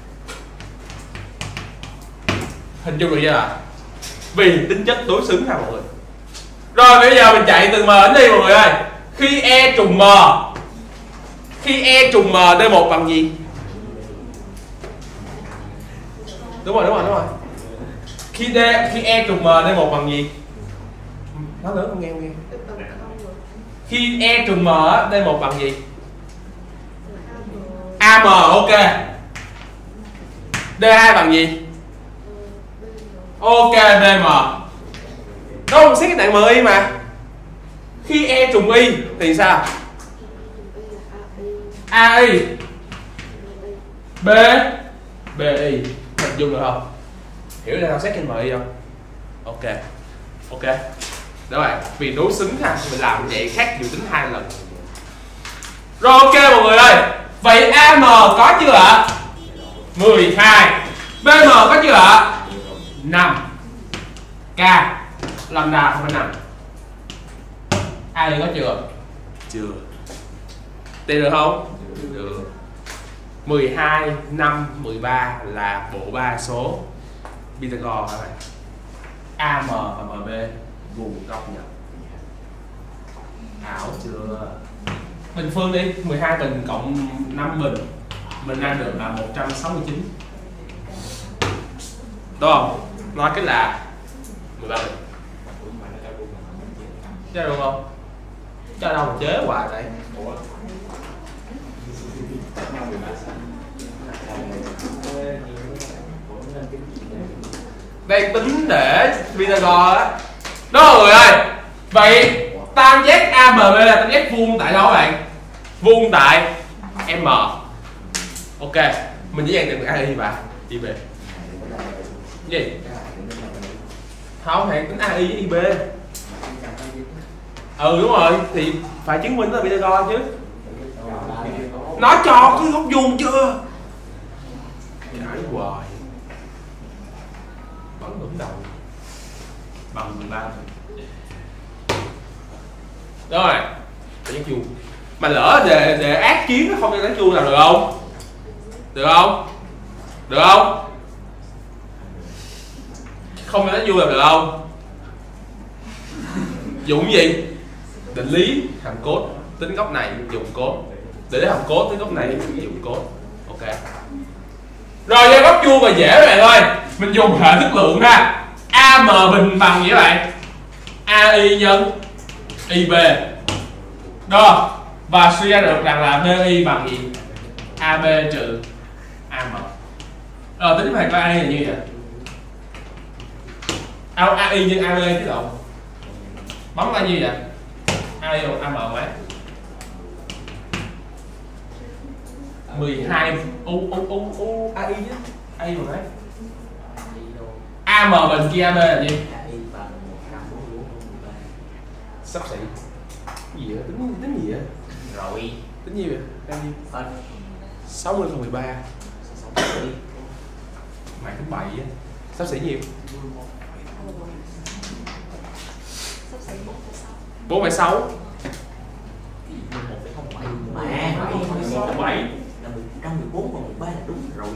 Speaker 1: Hình dung được chưa ạ? Vì tính chất đối xứng ha mọi người. Rồi bây giờ mình chạy từ M đến Y mọi người ơi. Khi E trùng M, khi E trùng M D một bằng gì? Đúng rồi, đúng rồi, đúng rồi. Khi D, khi E trùng M D một bằng gì? Nói lớn không nghe không nghe. Khi E trùng M D một bằng gì? a em, ok. D hai bằng gì? Ok, D M. Đâu xét cái đoạn em i mà. Khi E trùng Y thì sao? a i B B I. Hình dung được không? Hiểu ra sao xét trên em i không? Ok. Ok. Đó bạn, vì đối xứng ha, mình làm vậy khác dự tính hai lần. Rồi ok mọi người ơi. Vậy a em có chưa ạ? mười hai. B M có chưa ạ? năm. K lambda không phải năm. Ai có chưa? Chưa. Tìm được không? Được. mười hai, năm, mười ba là bộ ba số Pythagore các bạn. a em và em bê vùng góc nhập. Ảo chưa? Bình phương đi, mười hai bình cộng năm bình mình ra được là một trăm sáu mươi chín. Đúng không? Nói cái là mười ba bình. Chứ đúng không? Cho đâu mà chế hoài đây. Đây tính để Pythagore á. Đó mọi người ơi. Vậy tam giác a em bê là tam giác vuông tại đâu bạn? Vuông tại M. Ok. Mình chỉ dành được a i và i bê. Gì? Không, hẹn tính a i với i bê. Ừ đúng rồi, thì phải chứng minh là Pythagore chứ. Nó cho cái góc vuông chưa? Cãi hoài. Vẫn đúng đầu. Bằng mười ba. Rồi, phải giác vuông. Mà lỡ đề đề ác kiến nó không cho giác vuông nào được không? Được không? Được không? Không cho giác vuông là được không? Dụng gì? Định lý hàm cos tính góc này dùng cos, để lấy hàm cos tính góc này dùng cos. Ok. Rồi cho góc vuông và dễ các bạn ơi, mình dùng hệ thức lượng ha. a em bình bằng gì các bạn? a i nhân i bê. Đó. Và suy ra được rằng là bê i bằng gì? a bê trừ a em. Ờ tính phải có a i là như vậy. À, a i nhân a bê chứ lộn. Bấm là như vậy. a i bằng a em mấy? mười hai. U u u u a i chứ. a i bằng mấy? a em bình chia a bê là gì? Xấp xỉ. Cái gì vậy? Tính tính gì vậy?
Speaker 2: Rồi.
Speaker 1: Tính nhiêu vậy? Đang nhiêu?
Speaker 2: Phân.
Speaker 1: sáu mươi phần mười ba. Mày tính bảy á. Xấp xỉ nhiêu? bốn phẩy sáu.
Speaker 2: một phẩy không bảy. Mà
Speaker 1: một phẩy bảy.
Speaker 2: là một trăm mười bốn và mười ba là đúng rồi.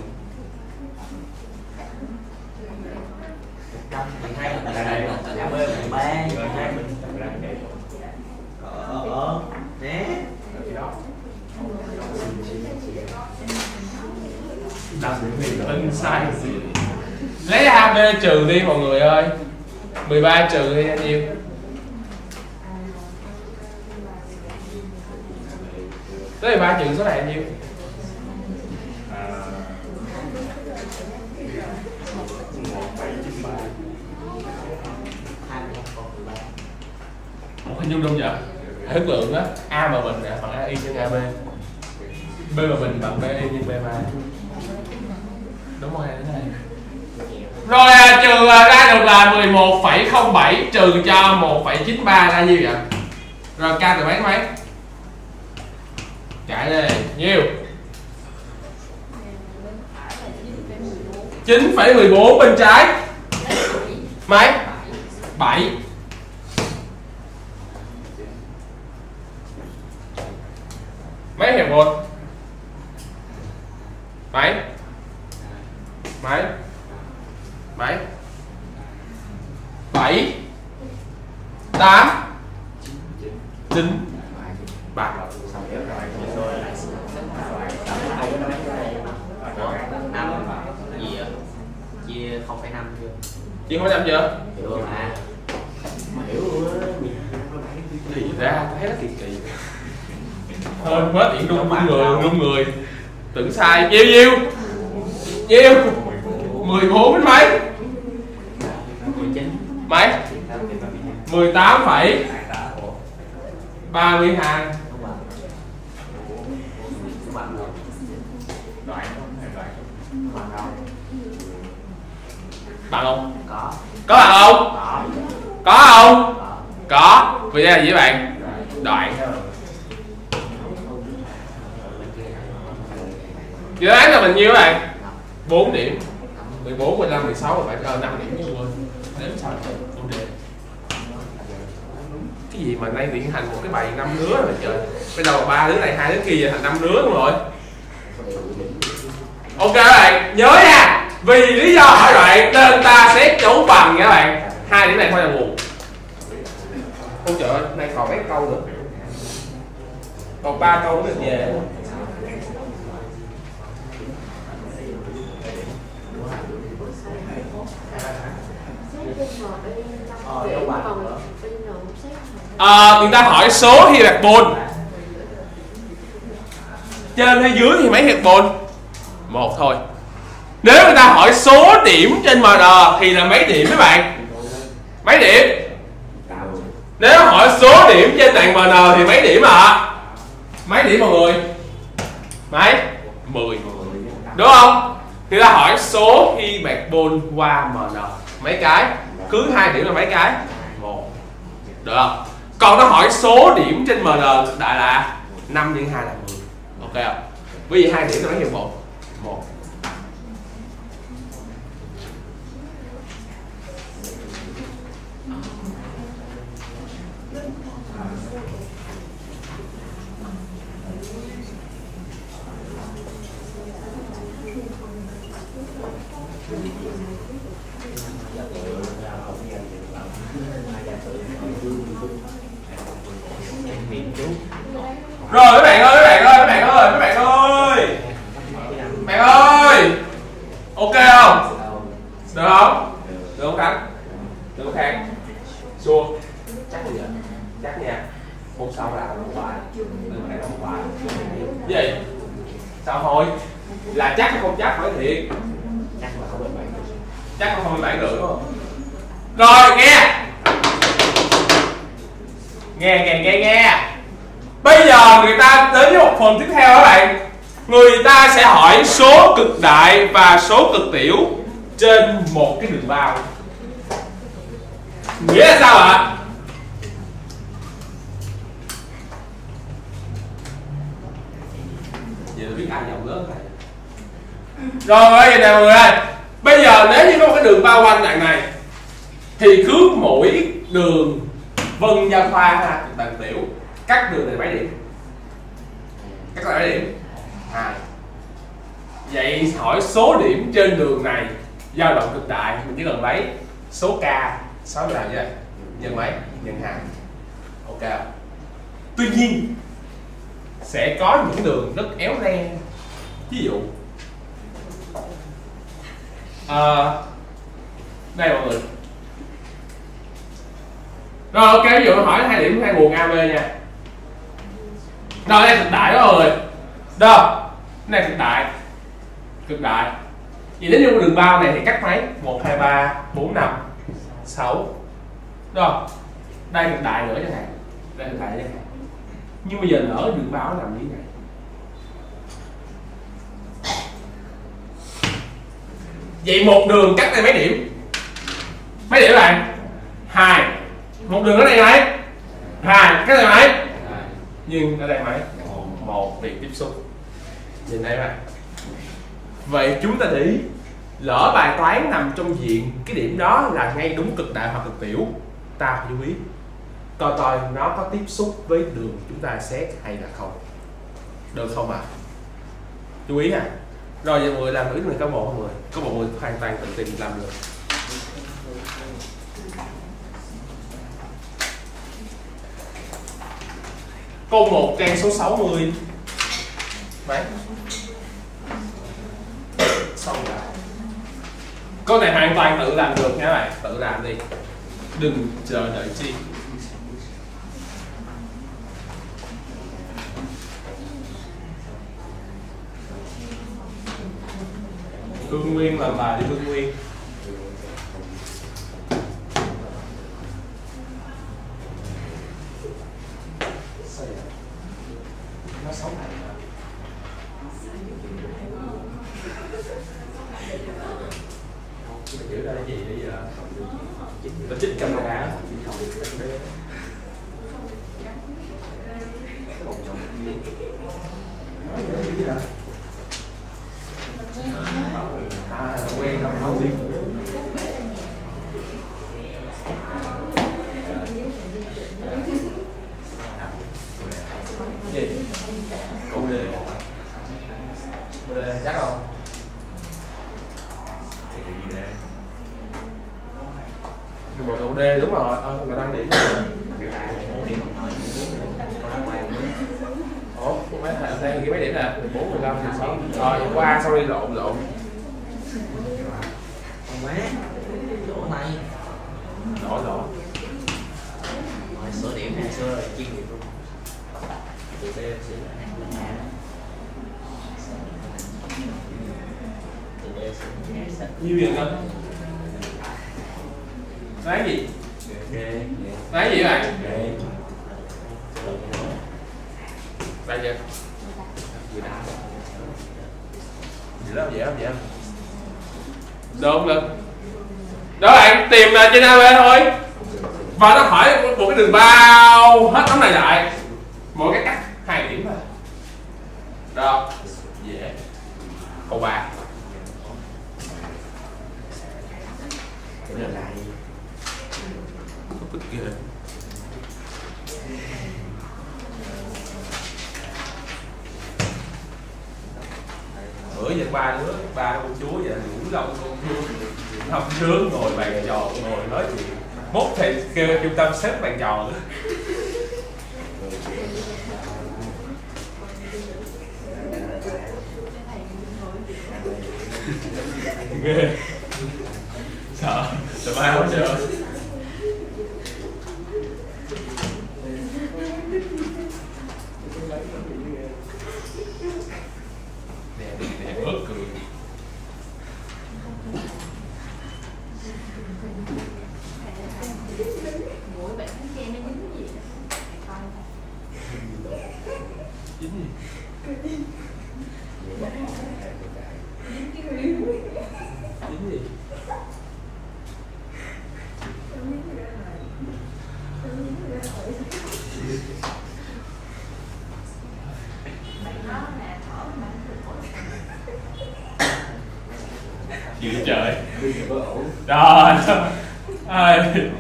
Speaker 2: một trăm mười hai là đây. Cảm ơn mười ba. hai mình. Ờ ờ. Nè.
Speaker 1: Ân sai. Lấy a bê trừ đi mọi người ơi. mười ba trừ đi bao nhiêu? Tới mười ba trừ số này bao nhiêu? Một hình dung đúng vậy? Hữu lượng á, A mà bình nè bằng A y nhân a bê, B mà bình bằng B y nhân B ba. Đúng không? Thế này. Rồi à, trừ à, ra được là mười một phẩy không bảy trừ cho một phẩy chín ba ra nhiêu vậy? Rồi K từ mấy đến mấy? Chạy đi, nhiêu? chín phẩy mười bốn bên trái. Mấy? bảy. Mấy hiệp một? Mấy? Mấy? Mấy? bảy. tám. chín. ba.
Speaker 2: năm gì ạ? Chia không phẩy năm chưa?
Speaker 1: Chia không phẩy năm chưa?
Speaker 2: Chưa mà.
Speaker 1: Thì ra thấy nó kỳ kỳ. Thôi quá tiện rung rung người, rung người. Tưởng sai. Nhiêu nhiêu? Nhiêu? mười bốn đến mấy?
Speaker 2: mười chín.
Speaker 1: Mấy? mười tám phẩy ba mươi hai. Bằng không?
Speaker 2: Có.
Speaker 1: Có bằng không?
Speaker 2: Có.
Speaker 1: Có không?
Speaker 2: Có.
Speaker 1: Có. Vì đây là gì bạn? Đoạn. Dự án là mình nhiêu các bạn? bốn điểm. mười bốn, mười lăm, mười sáu, mười bảy, năm điểm chứ quên. Đếm sao được? Cái gì mà nay luyện thành một cái bài năm đứa rồi trời. Bây giờ ba đứa này hai đứa kia giờ thành năm đứa luôn rồi. Ok các bạn, nhớ nha. Vì lý do hỏi đoạn nên ta xét dấu bằng nha các bạn. Hai điểm này thôi là nguồn. Ôi trời ơi, nay còn mấy câu nữa. Còn ba câu nữa được về. À, người ta hỏi số hyperbol. Trên hay dưới thì mấy hyperbol? Một thôi. Nếu người ta hỏi số điểm trên em en thì là mấy điểm các bạn? Mấy điểm? Nếu hỏi số điểm trên đoạn em en thì mấy điểm ạ? Mấy điểm mọi người? Mấy? mười. Đúng không? Người ta hỏi số hyperbol qua em en. Mấy cái? Cứ hai điểm là mấy cái? Một. Được không? Còn nó hỏi số điểm trên em en đại là năm nhân hai là mười. Ok không? Bởi vì hai điểm là mấy hiệp một? Một. Rồi các bạn ơi, các bạn ơi, các bạn ơi, các bạn ơi. Bạn ơi. Ok không? Được không? Được không Khánh? Được không Khang? Xua. Chắc bây giờ. Chắc nha. Hôm sau là không phải. Đừng này không phải. Gì? Sao thôi? Là chắc hay không chắc hỏi thiệt. Chắc là không bảy. Chắc là không bảy được đúng không? Rồi nghe. Nghe nghe nghe nghe. Bây giờ người ta đến với một phần tiếp theo các bạn. Người ta sẽ hỏi số cực đại và số cực tiểu trên một cái đường bao. Nghĩa là sao ạ? ai giàu lớn này. Rồi bây giờ nè mọi người ơi, bây giờ nếu như có một cái đường bao quanh dạng này thì cứ mỗi đường vân giao thoa ha, bằng tiểu cắt đường này mấy điểm? Cắt lại mấy điểm? Hai. Vậy hỏi số điểm trên đường này dao động cực đại, mình chỉ cần lấy số k sáu là gì vậy? Nhân mấy? Nhân hai. Ok. Tuy nhiên sẽ có những đường rất éo le. Ví dụ à, đây mọi người. Rồi ok, ví dụ hỏi hai điểm hai nguồn a bê nha. Rồi đây cực đại đó rồi. Đâu? Cái này cực đại. Cực đại. Vậy nếu như đường bao này thì cắt mấy? một, hai, ba, bốn, năm, sáu. Rồi. Đây cực đại nữa chẳng hạn. Đây cực đại chẳng hạn. Nhưng bây giờ lỡ đường bao nó nằm như thế này. Vậy một đường cắt đây mấy điểm? Mấy điểm này? Hai. Một đường ở đây mấy? Hai. Cái này mấy? Nhưng ở đây mấy? Một điểm tiếp xúc. Nhìn thấy này. Vậy chúng ta để ý, lỡ bài toán nằm trong diện cái điểm đó là ngay đúng cực đại hoặc cực tiểu, ta phải chú ý coi coi nó có tiếp xúc với đường chúng ta xét hay là không. Được không ạ? À? Chú ý ha. Rồi giờ mọi người làm thử này có một không mọi người? Có một người hoàn toàn tự tìm làm được. Câu một trang số sáu mươi. Mấy? Xong rồi. Câu này hoàn toàn tự làm được nha các bạn, tự làm đi. Đừng chờ đợi chi. Hương Nguyên làm bài đi Hương Nguyên. Nó sống này. Giữ ra cái gì bây giờ? Nó chích camera. À, quen không? Không biết. Gì? Câu D. Câu D chắc không? Một câu D đúng rồi, ờ, người ta điểm rồi. Ủa, mấy thằng đây ghi mấy điểm nè? mười bốn, mười lăm, mười sáu. Rồi, qua sorry lộn lộn.
Speaker 2: Không má. Chỗ này.
Speaker 1: Lộn lộn.
Speaker 2: Rồi sửa điểm này xưa rồi chuyên nghiệp luôn. Từ B sửa lại. Từ B sửa.
Speaker 1: Nhiêu tiền cơ? Cái gì?
Speaker 2: D.
Speaker 1: Cái gì vậy?
Speaker 2: D.
Speaker 1: Đây chưa? Gì đó dễ không? Dễ không? Được không được? Đó bạn, tìm trên a bê thôi. Và nó hỏi một cái đường bao hết tấm này lại. Mỗi cái cắt hai điểm thôi. Đó. Dễ. Câu ba.
Speaker 3: Cái này là
Speaker 1: Tức ghê. Bữa giờ ba đứa, ba con chúa giờ ngủ đông con chúa không sướng ngồi bàn tròn ngồi nói chuyện. Mốt thì kêu trung tâm xếp bàn tròn nữa. Ghê. Sợ, sợ ba không sợ. Dữ trời. Rồi. Ơi.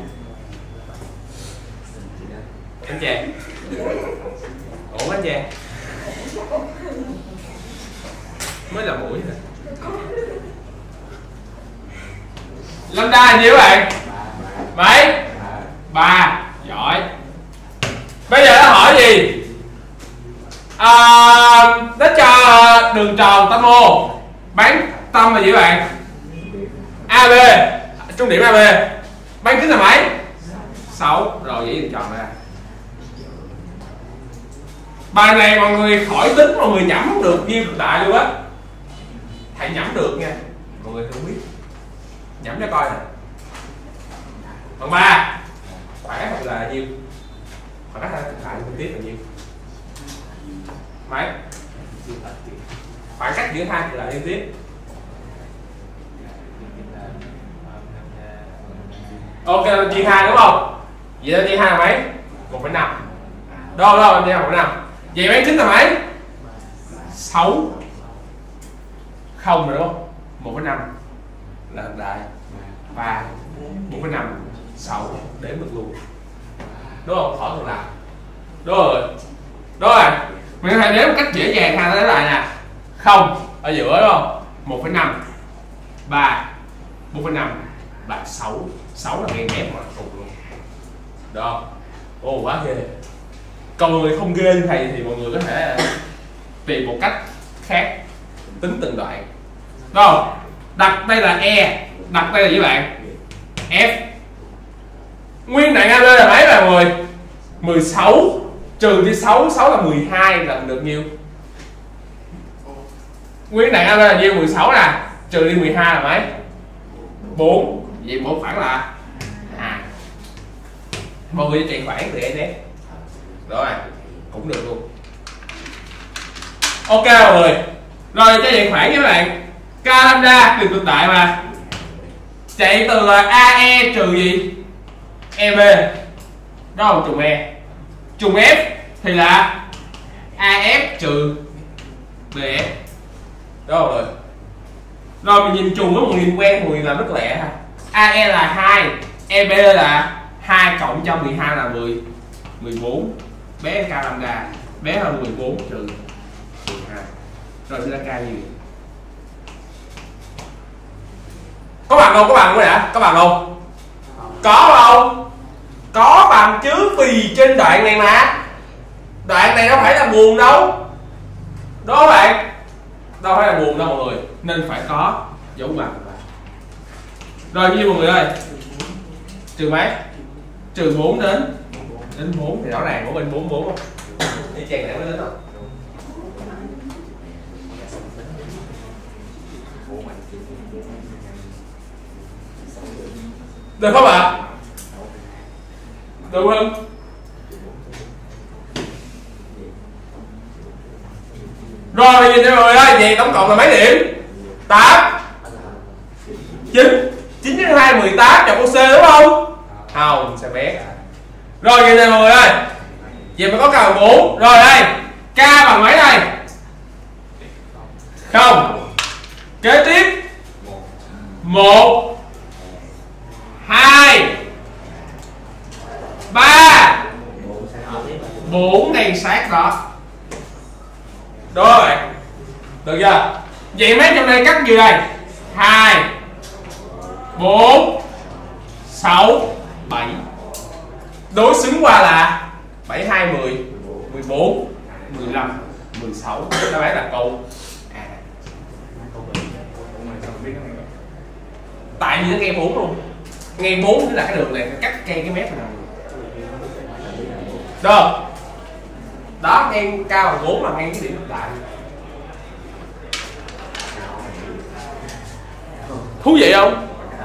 Speaker 1: Anh chè. Ổn anh chè. Mới là mũi nè. Lambda nhiêu bạn? Mấy? Ba. Giỏi. Bây giờ nó hỏi gì? À, nó cho đường tròn tâm O, bán tâm là gì các bạn? a bê, trung điểm a bê, bán kính là mấy? sáu. Rồi vậy đường tròn ra. Bài này mọi người khỏi tính, mọi người nhẩm không được nhiêu cực đại luôn á. Thầy nhẩm được nha, mọi người không biết. Nhẩm cho coi nè. Phần ba khoảng cách là nhiêu? Khoảng cách cực đại trực tiếp là nhiêu? Mấy? Khoảng cách giữa hai cực đại liên tiếp. Ok, chia hai đúng không? Vậy là chia hai là mấy? một phẩy năm. Đâu đâu em chia một phẩy năm. Vậy bán kính là mấy? sáu. Không rồi đúng không? một phẩy năm là cực đại. ba, một phẩy năm, sáu đếm được luôn. Đúng không? Khỏi cần làm. Đúng rồi. Đúng rồi. Mình có thể đếm một cách dễ dàng ha, tới lại nè. Không ở giữa đúng không? một phẩy năm, ba, bốn phẩy năm và sáu. sáu là ngang mét mà cùng luôn. Đó. Ồ quá ghê. Còn mọi người không ghê như thầy thì mọi người có thể tìm một cách khác tính từng đoạn. Đúng không? Đặt đây là E, đặt đây là gì bạn? F. Nguyên đoạn a bê là mấy bạn mọi người? mười sáu trừ đi sáu, sáu là mười hai là được nhiêu? Nguyên đoạn a bê là nhiêu? mười sáu nè, trừ đi mười hai là mấy? bốn. Vậy một khoảng là hai. Mọi người chạy khoảng từ e nét. Rồi, cũng được luôn. Ok mọi người. Rồi cho chạy khoảng với các bạn. K lambda đường cực đại mà. Chạy từ a e trừ gì? e bê. Đó là trùng E. Trùng F thì là a ép trừ bê ép. Đó rồi. Rồi mình nhìn trùng với một nhìn quen, một người làm rất lẹ ha. a e là hai, e bê là hai cộng cho mười hai là mười, mười bốn. Bé K lambda bé hơn mười bốn trừ mười hai. Rồi sẽ là K gì? Có bằng không? Có bằng không đã? Có bằng không? Có không? Có bằng chứ, vì trên đoạn này mà. Đoạn này đâu phải là buồn đâu. Đó bạn. Đâu phải là buồn đâu mọi người. Nên phải có dấu bằng. Rồi nhiêu mọi người ơi? Trừ mấy? Trừ bốn đến đến bốn thì rõ ràng của bên bốn bốn không? Đi chèn này mới đến không? Được không ạ? Được không? Rồi nhìn cho mọi người ơi, vậy tổng cộng là mấy điểm? tám. chín. chín nhân hai mười tám chọn câu C đúng không? Không, sẽ bé. Rồi nhìn này mọi người ơi. Vậy mà có K bằng bốn. Rồi đây, K bằng mấy đây? Không. Kế tiếp một, hai, ba, bốn đèn sát đó. Rồi. Được chưa? Vậy mấy trong đây cắt gì đây? hai, bốn, sáu, bảy. Đối xứng qua là bảy, hai, mười, mười bốn, mười lăm, mười sáu. Đáp án là câu A. Tại vì nó nghe bốn luôn. Nghe bốn tức là cái đường này cắt ngay cái mép này. Được. Đó, ngang cao bằng bốn là ngang cái điểm cực đại. Thú vị không?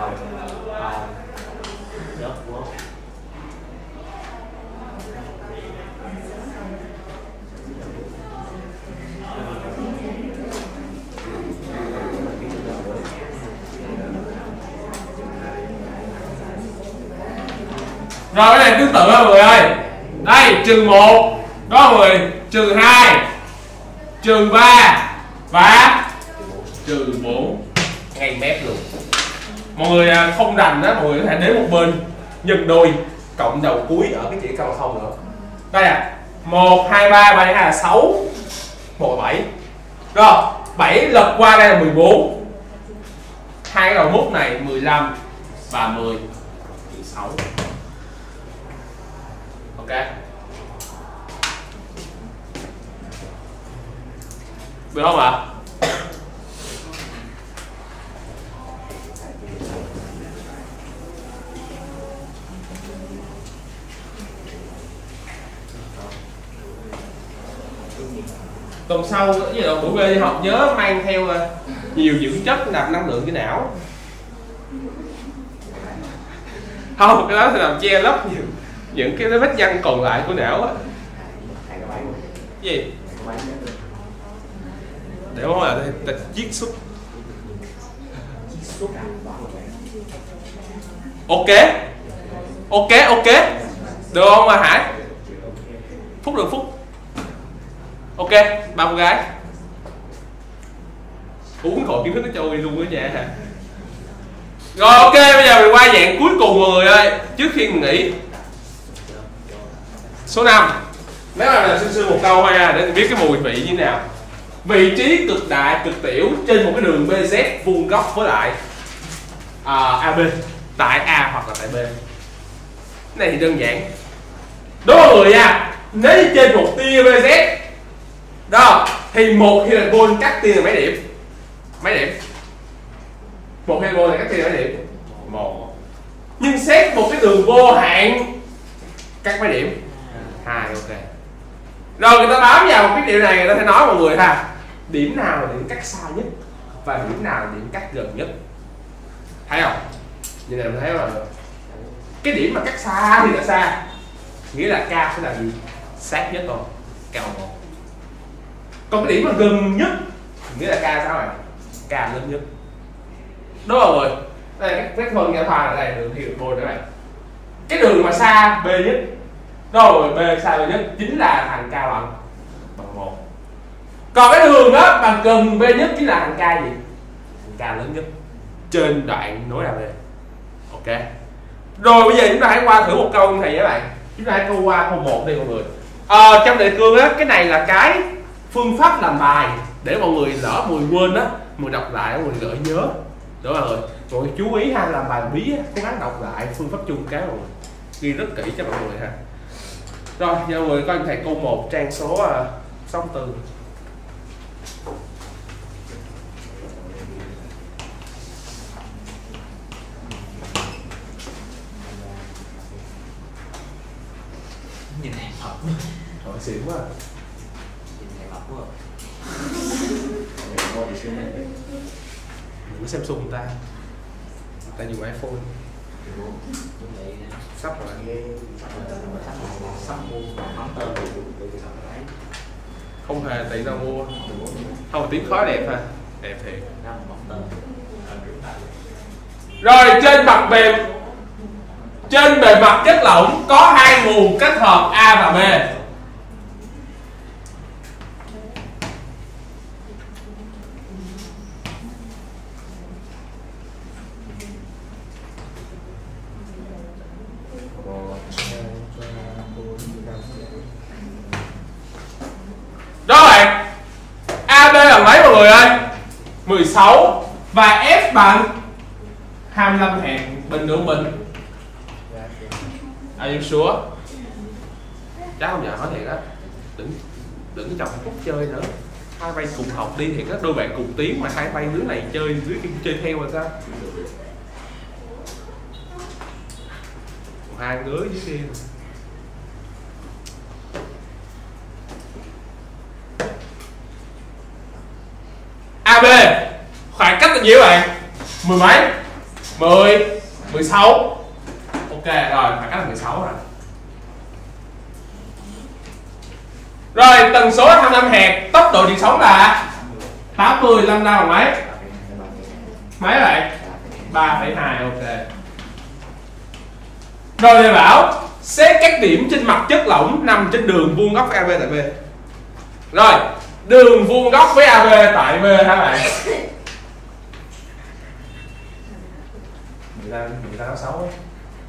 Speaker 1: Rồi cái này tương tự mọi người ơi. Đây, trừ một. Đó mọi người, trừ hai, trừ ba và trừ bốn. Ngay ngay mép luôn. Mọi người không rành đó, mọi người có thể đến một bên nhân đôi cộng đầu cuối ở cái chỉ câu không nữa. Đây à, một, hai, ba, ba, hai là sáu, một là bảy. Rồi, bảy lật qua đây là mười bốn. Hai cái đầu mút này mười lăm và mười, mười sáu. Ok. Được không ạ? Tuần sau cái gì buổi bê đi học nhớ mang theo nhiều dưỡng chất nạp năng lượng cho não. Không, cái đó thì làm che lấp những, những cái vết nhăn còn lại của não á. Gì? Để không là chiết xuất. Ok. Ok, ok. Được không mà Hải? Phúc được Phúc. Ok, ba cô gái. Uống khỏi kiến thức nó trôi luôn đó nha hả? Rồi ok, bây giờ mình qua dạng cuối cùng mọi người ơi. Trước khi mình nghỉ. Số năm. Nếu mà làm sương sương một câu thôi nha, để mình biết cái mùi vị như thế nào. Vị trí cực đại, cực tiểu trên một cái đường bê zét vuông góc với lại à, a bê. Tại A hoặc là tại B. Cái này thì đơn giản. Đúng mọi người nha. Nếu trên một tia bê zét đó thì một hyperbol cắt tia là mấy điểm? Mấy điểm? Một hyperbol này cắt tia là mấy điểm? Một. Nhưng xét một cái đường vô hạn cắt mấy điểm? Hai. Ok. Rồi người ta bám vào một cái điều này, người ta sẽ nói mọi người ha, điểm nào là điểm cắt xa nhất và điểm nào là điểm cắt gần nhất. Thấy không? Như này mình thấy là cái điểm mà cắt xa thì là xa, nghĩa là K sẽ là gì? Sát nhất thôi, cao một. Còn cái điểm mà gần nhất nghĩa là K sao này? K lớn nhất. Đúng rồi. Đây là cái phân giải pha là đây, đường hyperbol đây này. Cái đường mà xa B nhất, rồi B xa B nhất chính là thằng K bằng bằng một. Còn cái đường đó bằng gần B nhất chính là thằng K gì? Thằng K lớn nhất trên đoạn nối đà B. Ok. Rồi bây giờ chúng ta hãy qua thử một câu như thầy với bạn. Chúng ta hãy câu qua câu một đi mọi người. À, trong đề cương á, cái này là cái phương pháp làm bài để mọi người lỡ mọi người quên á, mọi người đọc lại mọi người gợi nhớ. Đúng rồi. Mọi người chú ý ha, làm bài bí á, cố gắng đọc lại phương pháp chung cái mọi người ghi rất kỹ cho mọi người ha. Rồi, giờ mọi người coi thầy câu một trang số uh, sáu mươi tư.
Speaker 2: Nhìn này hợp.
Speaker 1: Trời xịn quá.
Speaker 2: Nhìn này hợp quá.
Speaker 1: Đừng có Samsung người ta. Người ta dùng iPhone. Sắp rồi.
Speaker 2: Sắp mua món tôm.
Speaker 1: Không hề tí nào mua. Không, tiếng khói đẹp ha. Đẹp thiệt. Rồi trên mặt bề trên bề mặt chất lỏng có hai nguồn kết hợp A và B. Đó bạn, a bê bằng mấy mọi người ơi? mười sáu. Và F bằng hai mươi lăm hạt bình đường bình. Are you sure? Cháu không nhờ hỏi thiệt á. Đừng đừng chọc Phúc chơi nữa. Hai bay cùng học đi thiệt á, đôi bạn cùng tiếng mà hai bay đứa này chơi đứa kia chơi theo rồi sao? Hai ngứa dưới kia. a bê khoảng cách là nhiêu bạn? Mười mấy? Mười, mười sáu. Ok rồi, khoảng cách là mười sáu rồi. Rồi tần số hai mươi lăm hạt, tốc độ điện sống là tám mươi, lambda bằng mấy? Mấy bạn? ba phẩy hai. Ok. Rồi thầy bảo xét các điểm trên mặt chất lỏng nằm trên đường vuông góc a bê tại B. Rồi, đường vuông góc với a bê tại B hả bạn? ta người ta nói xấu ấy.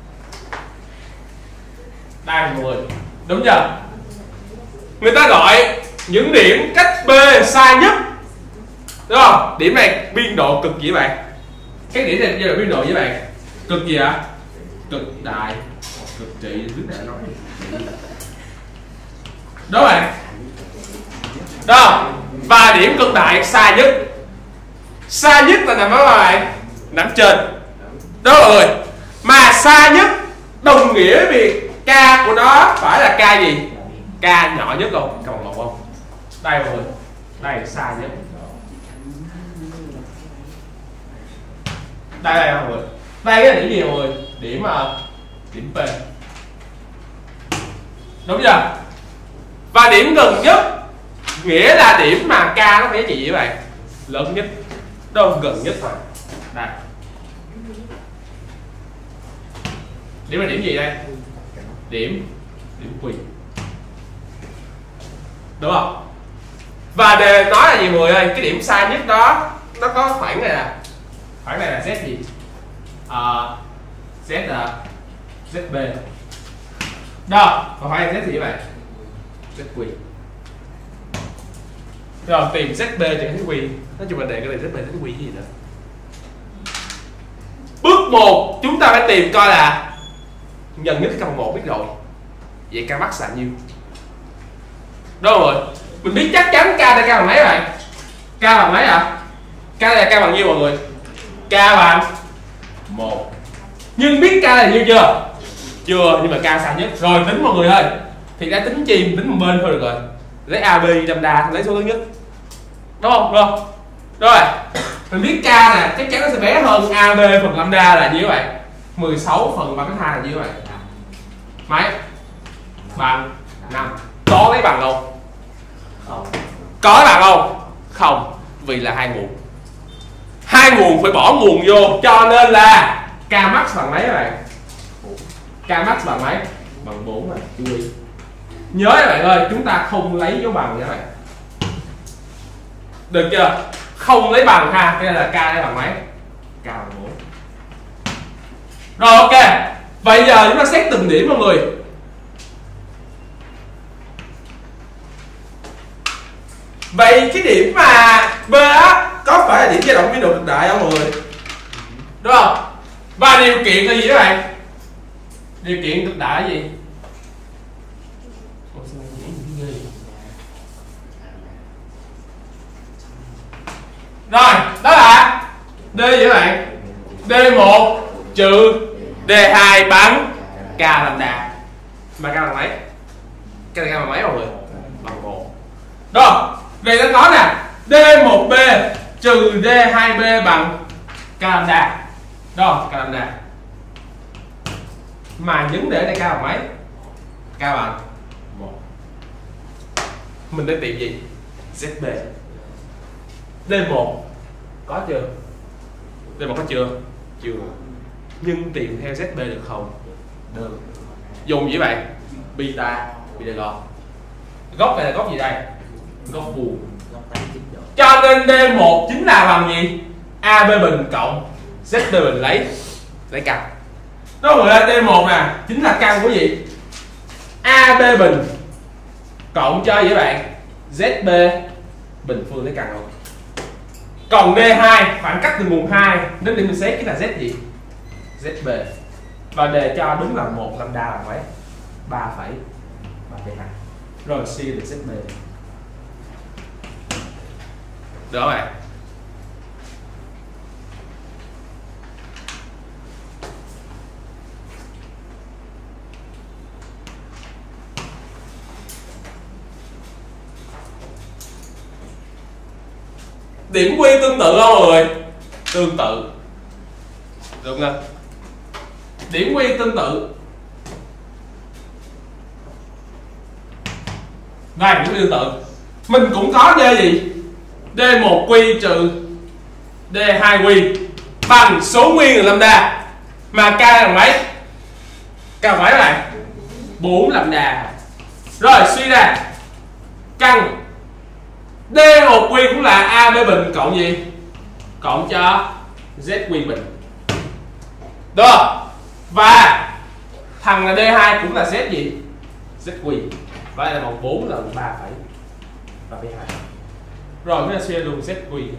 Speaker 1: Đây mọi người, đúng chưa? Người ta gọi những điểm cách B xa nhất, đúng không? Điểm này biên độ cực gì bạn? Cái điểm này giai đoạn biên độ với bạn cực gì ạ? Cực đại, cực trị, trước này nói đó bạn. Đó, và điểm cực đại xa nhất, xa nhất là nằm ở đâu bạn? Nằm trên, đó mọi người. Mà xa nhất đồng nghĩa việc k của nó phải là k gì? K nhỏ nhất không? K bằng một không? Đây mọi người, đây xa nhất. Đây đây mọi người, đây cái là điểm gì mọi người? Điểm uh, điểm P, đúng chưa? Và điểm gần nhất nghĩa là điểm mà k nó phải gì vậy bạn? Lớn nhất, đâu gần nhất thôi. Đây, điểm là điểm gì đây? Điểm điểm Q, đúng không? Và đề nói là gì mọi người ơi? Cái điểm xa nhất đó nó có khoảng này nè, khoảng này là z gì? À, z là zb. Đó, còn phải là z gì các bạn? Zq. Rồi tìm zb cho cái q. Nói chung là đề cái này zb đến q gì nữa. Bước một chúng ta phải tìm coi là nhân nhất cái một biết rồi. Vậy k max là nhiêu? Đúng rồi. Mình biết chắc chắn k đây k bằng mấy bạn? K bằng mấy ạ? À? K đây là k bằng nhiêu mọi người? K bằng một. Nhưng biết k là nhiêu chưa? Chưa, nhưng mà k xa nhất. Rồi tính mọi người ơi. Thì đã tính chi tính một bên thôi được rồi. Lấy a bê lambda lấy số lớn nhất. Đúng không? Đúng không? Rồi. Mình biết k nè, chắc chắn nó sẽ bé hơn ab phần lambda là nhiêu vậy? mười sáu phần ba cái hai là nhiêu vậy? Mấy? Bằng năm. Có lấy bằng không? Không. Có lấy bằng không? Không. Vì là hai nguồn. Hai nguồn phải bỏ nguồn vô, cho nên là k max bằng mấy các bạn? K max bằng mấy? Bằng bốn rồi. Chú ý. Nhớ các bạn ơi, chúng ta không lấy dấu bằng nha các bạn. Được chưa? Không lấy bằng ha, cái là k lấy bằng mấy? K bằng bốn. Rồi ok. Bây giờ chúng ta xét từng điểm mọi người. Vậy cái điểm mà B á có phải là điểm dao động biên độ cực đại không mọi người? Đúng không? Và điều kiện là gì các bạn? Điều kiện cực đại là gì? Rồi, đó là D gì các bạn? D một trừ D hai bằng K lambda. Mà K bằng mấy? K là K bằng mấy mọi người? Bằng một. Rồi, về nó nói nè, D một B trừ D hai B bằng K lambda. Đó, K lambda. Mà vấn đề ở đây K bằng mấy? K bằng một. Mình đang tìm gì? zB. D một có chưa? D một có chưa? Chưa. Nhưng tìm theo zB được không? Được. Dùng gì vậy? Beta, beta log. Góc này là góc gì đây? Góc vuông. Cho nên D một chính là bằng gì? a bê bình cộng zB bình lấy lấy căn. Đó rồi là D một nè, chính là căn của gì? a bê bình cộng cho vậy bạn zB bình phương lấy căn không? Còn D hai khoảng cách từ nguồn hai đến điểm mình xét cái là z gì? zB. Và đề cho đúng là một lambda là mấy? ba phẩy ba hai. Rồi suy được zB. Được không bạn? Điểm quy tương tự không mọi người? Tương tự. Được không? Điểm quy tương tự. Đây, điểm quy tương tự. Mình cũng có D gì? D một Q trừ D hai Q bằng số nguyên là lambda. Mà K là mấy? K là mấy các bạn? bốn lambda. Rồi suy ra căn D một Q cũng là a bê bình cộng gì? Cộng cho zQ bình. Được. Và thằng là D hai cũng là Z gì? Z Q. Vậy là bằng bốn lần ba phẩy ba phẩy hai. Rồi cái là suy luôn Z Q.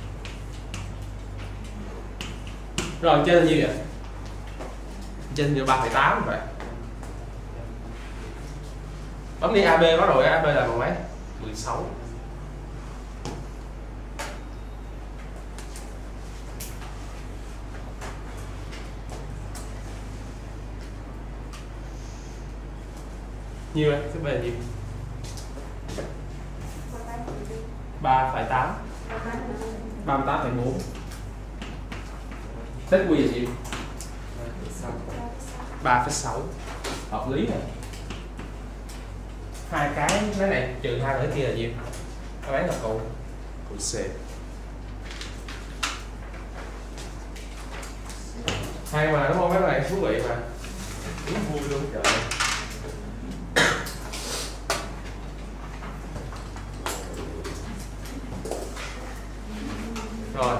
Speaker 1: Rồi trên là nhiêu vậy? Trên như ba phẩy tám vậy. Bấm đi a bê có rồi, a bê là bằng mấy? mười sáu. Nhiêu vậy? Số B là nhiêu? ba phẩy tám. ba mươi tám phẩy bốn. Z Q là nhiêu? ba phẩy sáu. Hợp lý rồi. Hai cái cái này trừ hai cái kia là nhiêu? Đáp án là câu câu C. Hay mà đúng không các bạn? Thú vị mà. Đúng vui luôn trời. Rồi.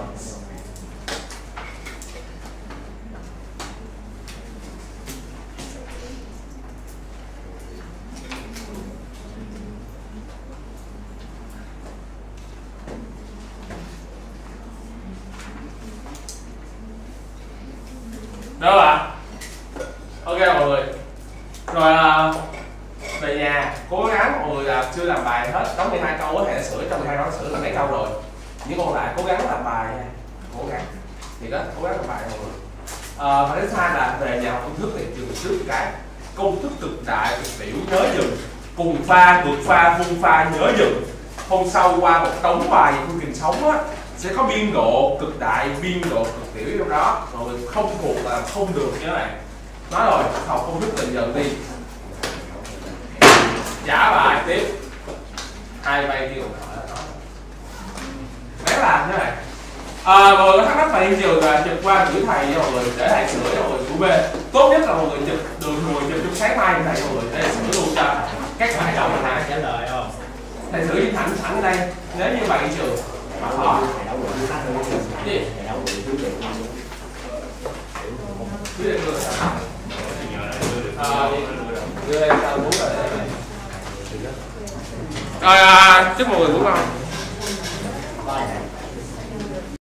Speaker 1: Đó ạ. Ok mọi người. Rồi à, về nhà cố gắng mọi người là chưa làm bài hết. Đóng mười hai câu có thể sửa, trong mười hai câu sửa là mấy câu rồi. Những con lại cố gắng làm bài nha. Cố gắng. Thì đó, cố gắng làm bài mọi người. À, và thứ hai là về nhà học công thức thì trường trước cái công thức cực đại cực tiểu nhớ dùm, cùng pha ngược pha vuông pha nhớ dùm. Hôm sau qua một đống bài phương trình sống á sẽ có biên độ cực đại, biên độ cực tiểu trong đó, rồi không thuộc là không được như thế này. Nói rồi, học công thức dần dần đi. Trả bài tiếp. Hai bay kia còn hỏi là nói. Đáng làm thế này. À, mọi người có thắc mắc bài hiện trường là chụp qua gửi thầy cho mọi người để thầy sửa cho mọi người của B. Tốt nhất là mọi người chụp đường người chụp trong sáng mai thầy mọi người để sửa luôn cho các bài đầu này.
Speaker 2: trả lời không?
Speaker 1: Thầy sửa với thẳng thẳng đây nếu như bài hiện trường mà khó. Gì? Quyết định luôn sao? Ờ, đưa đây sao muốn rồi để này. Rồi, à, chúc mọi người ngủ ngon.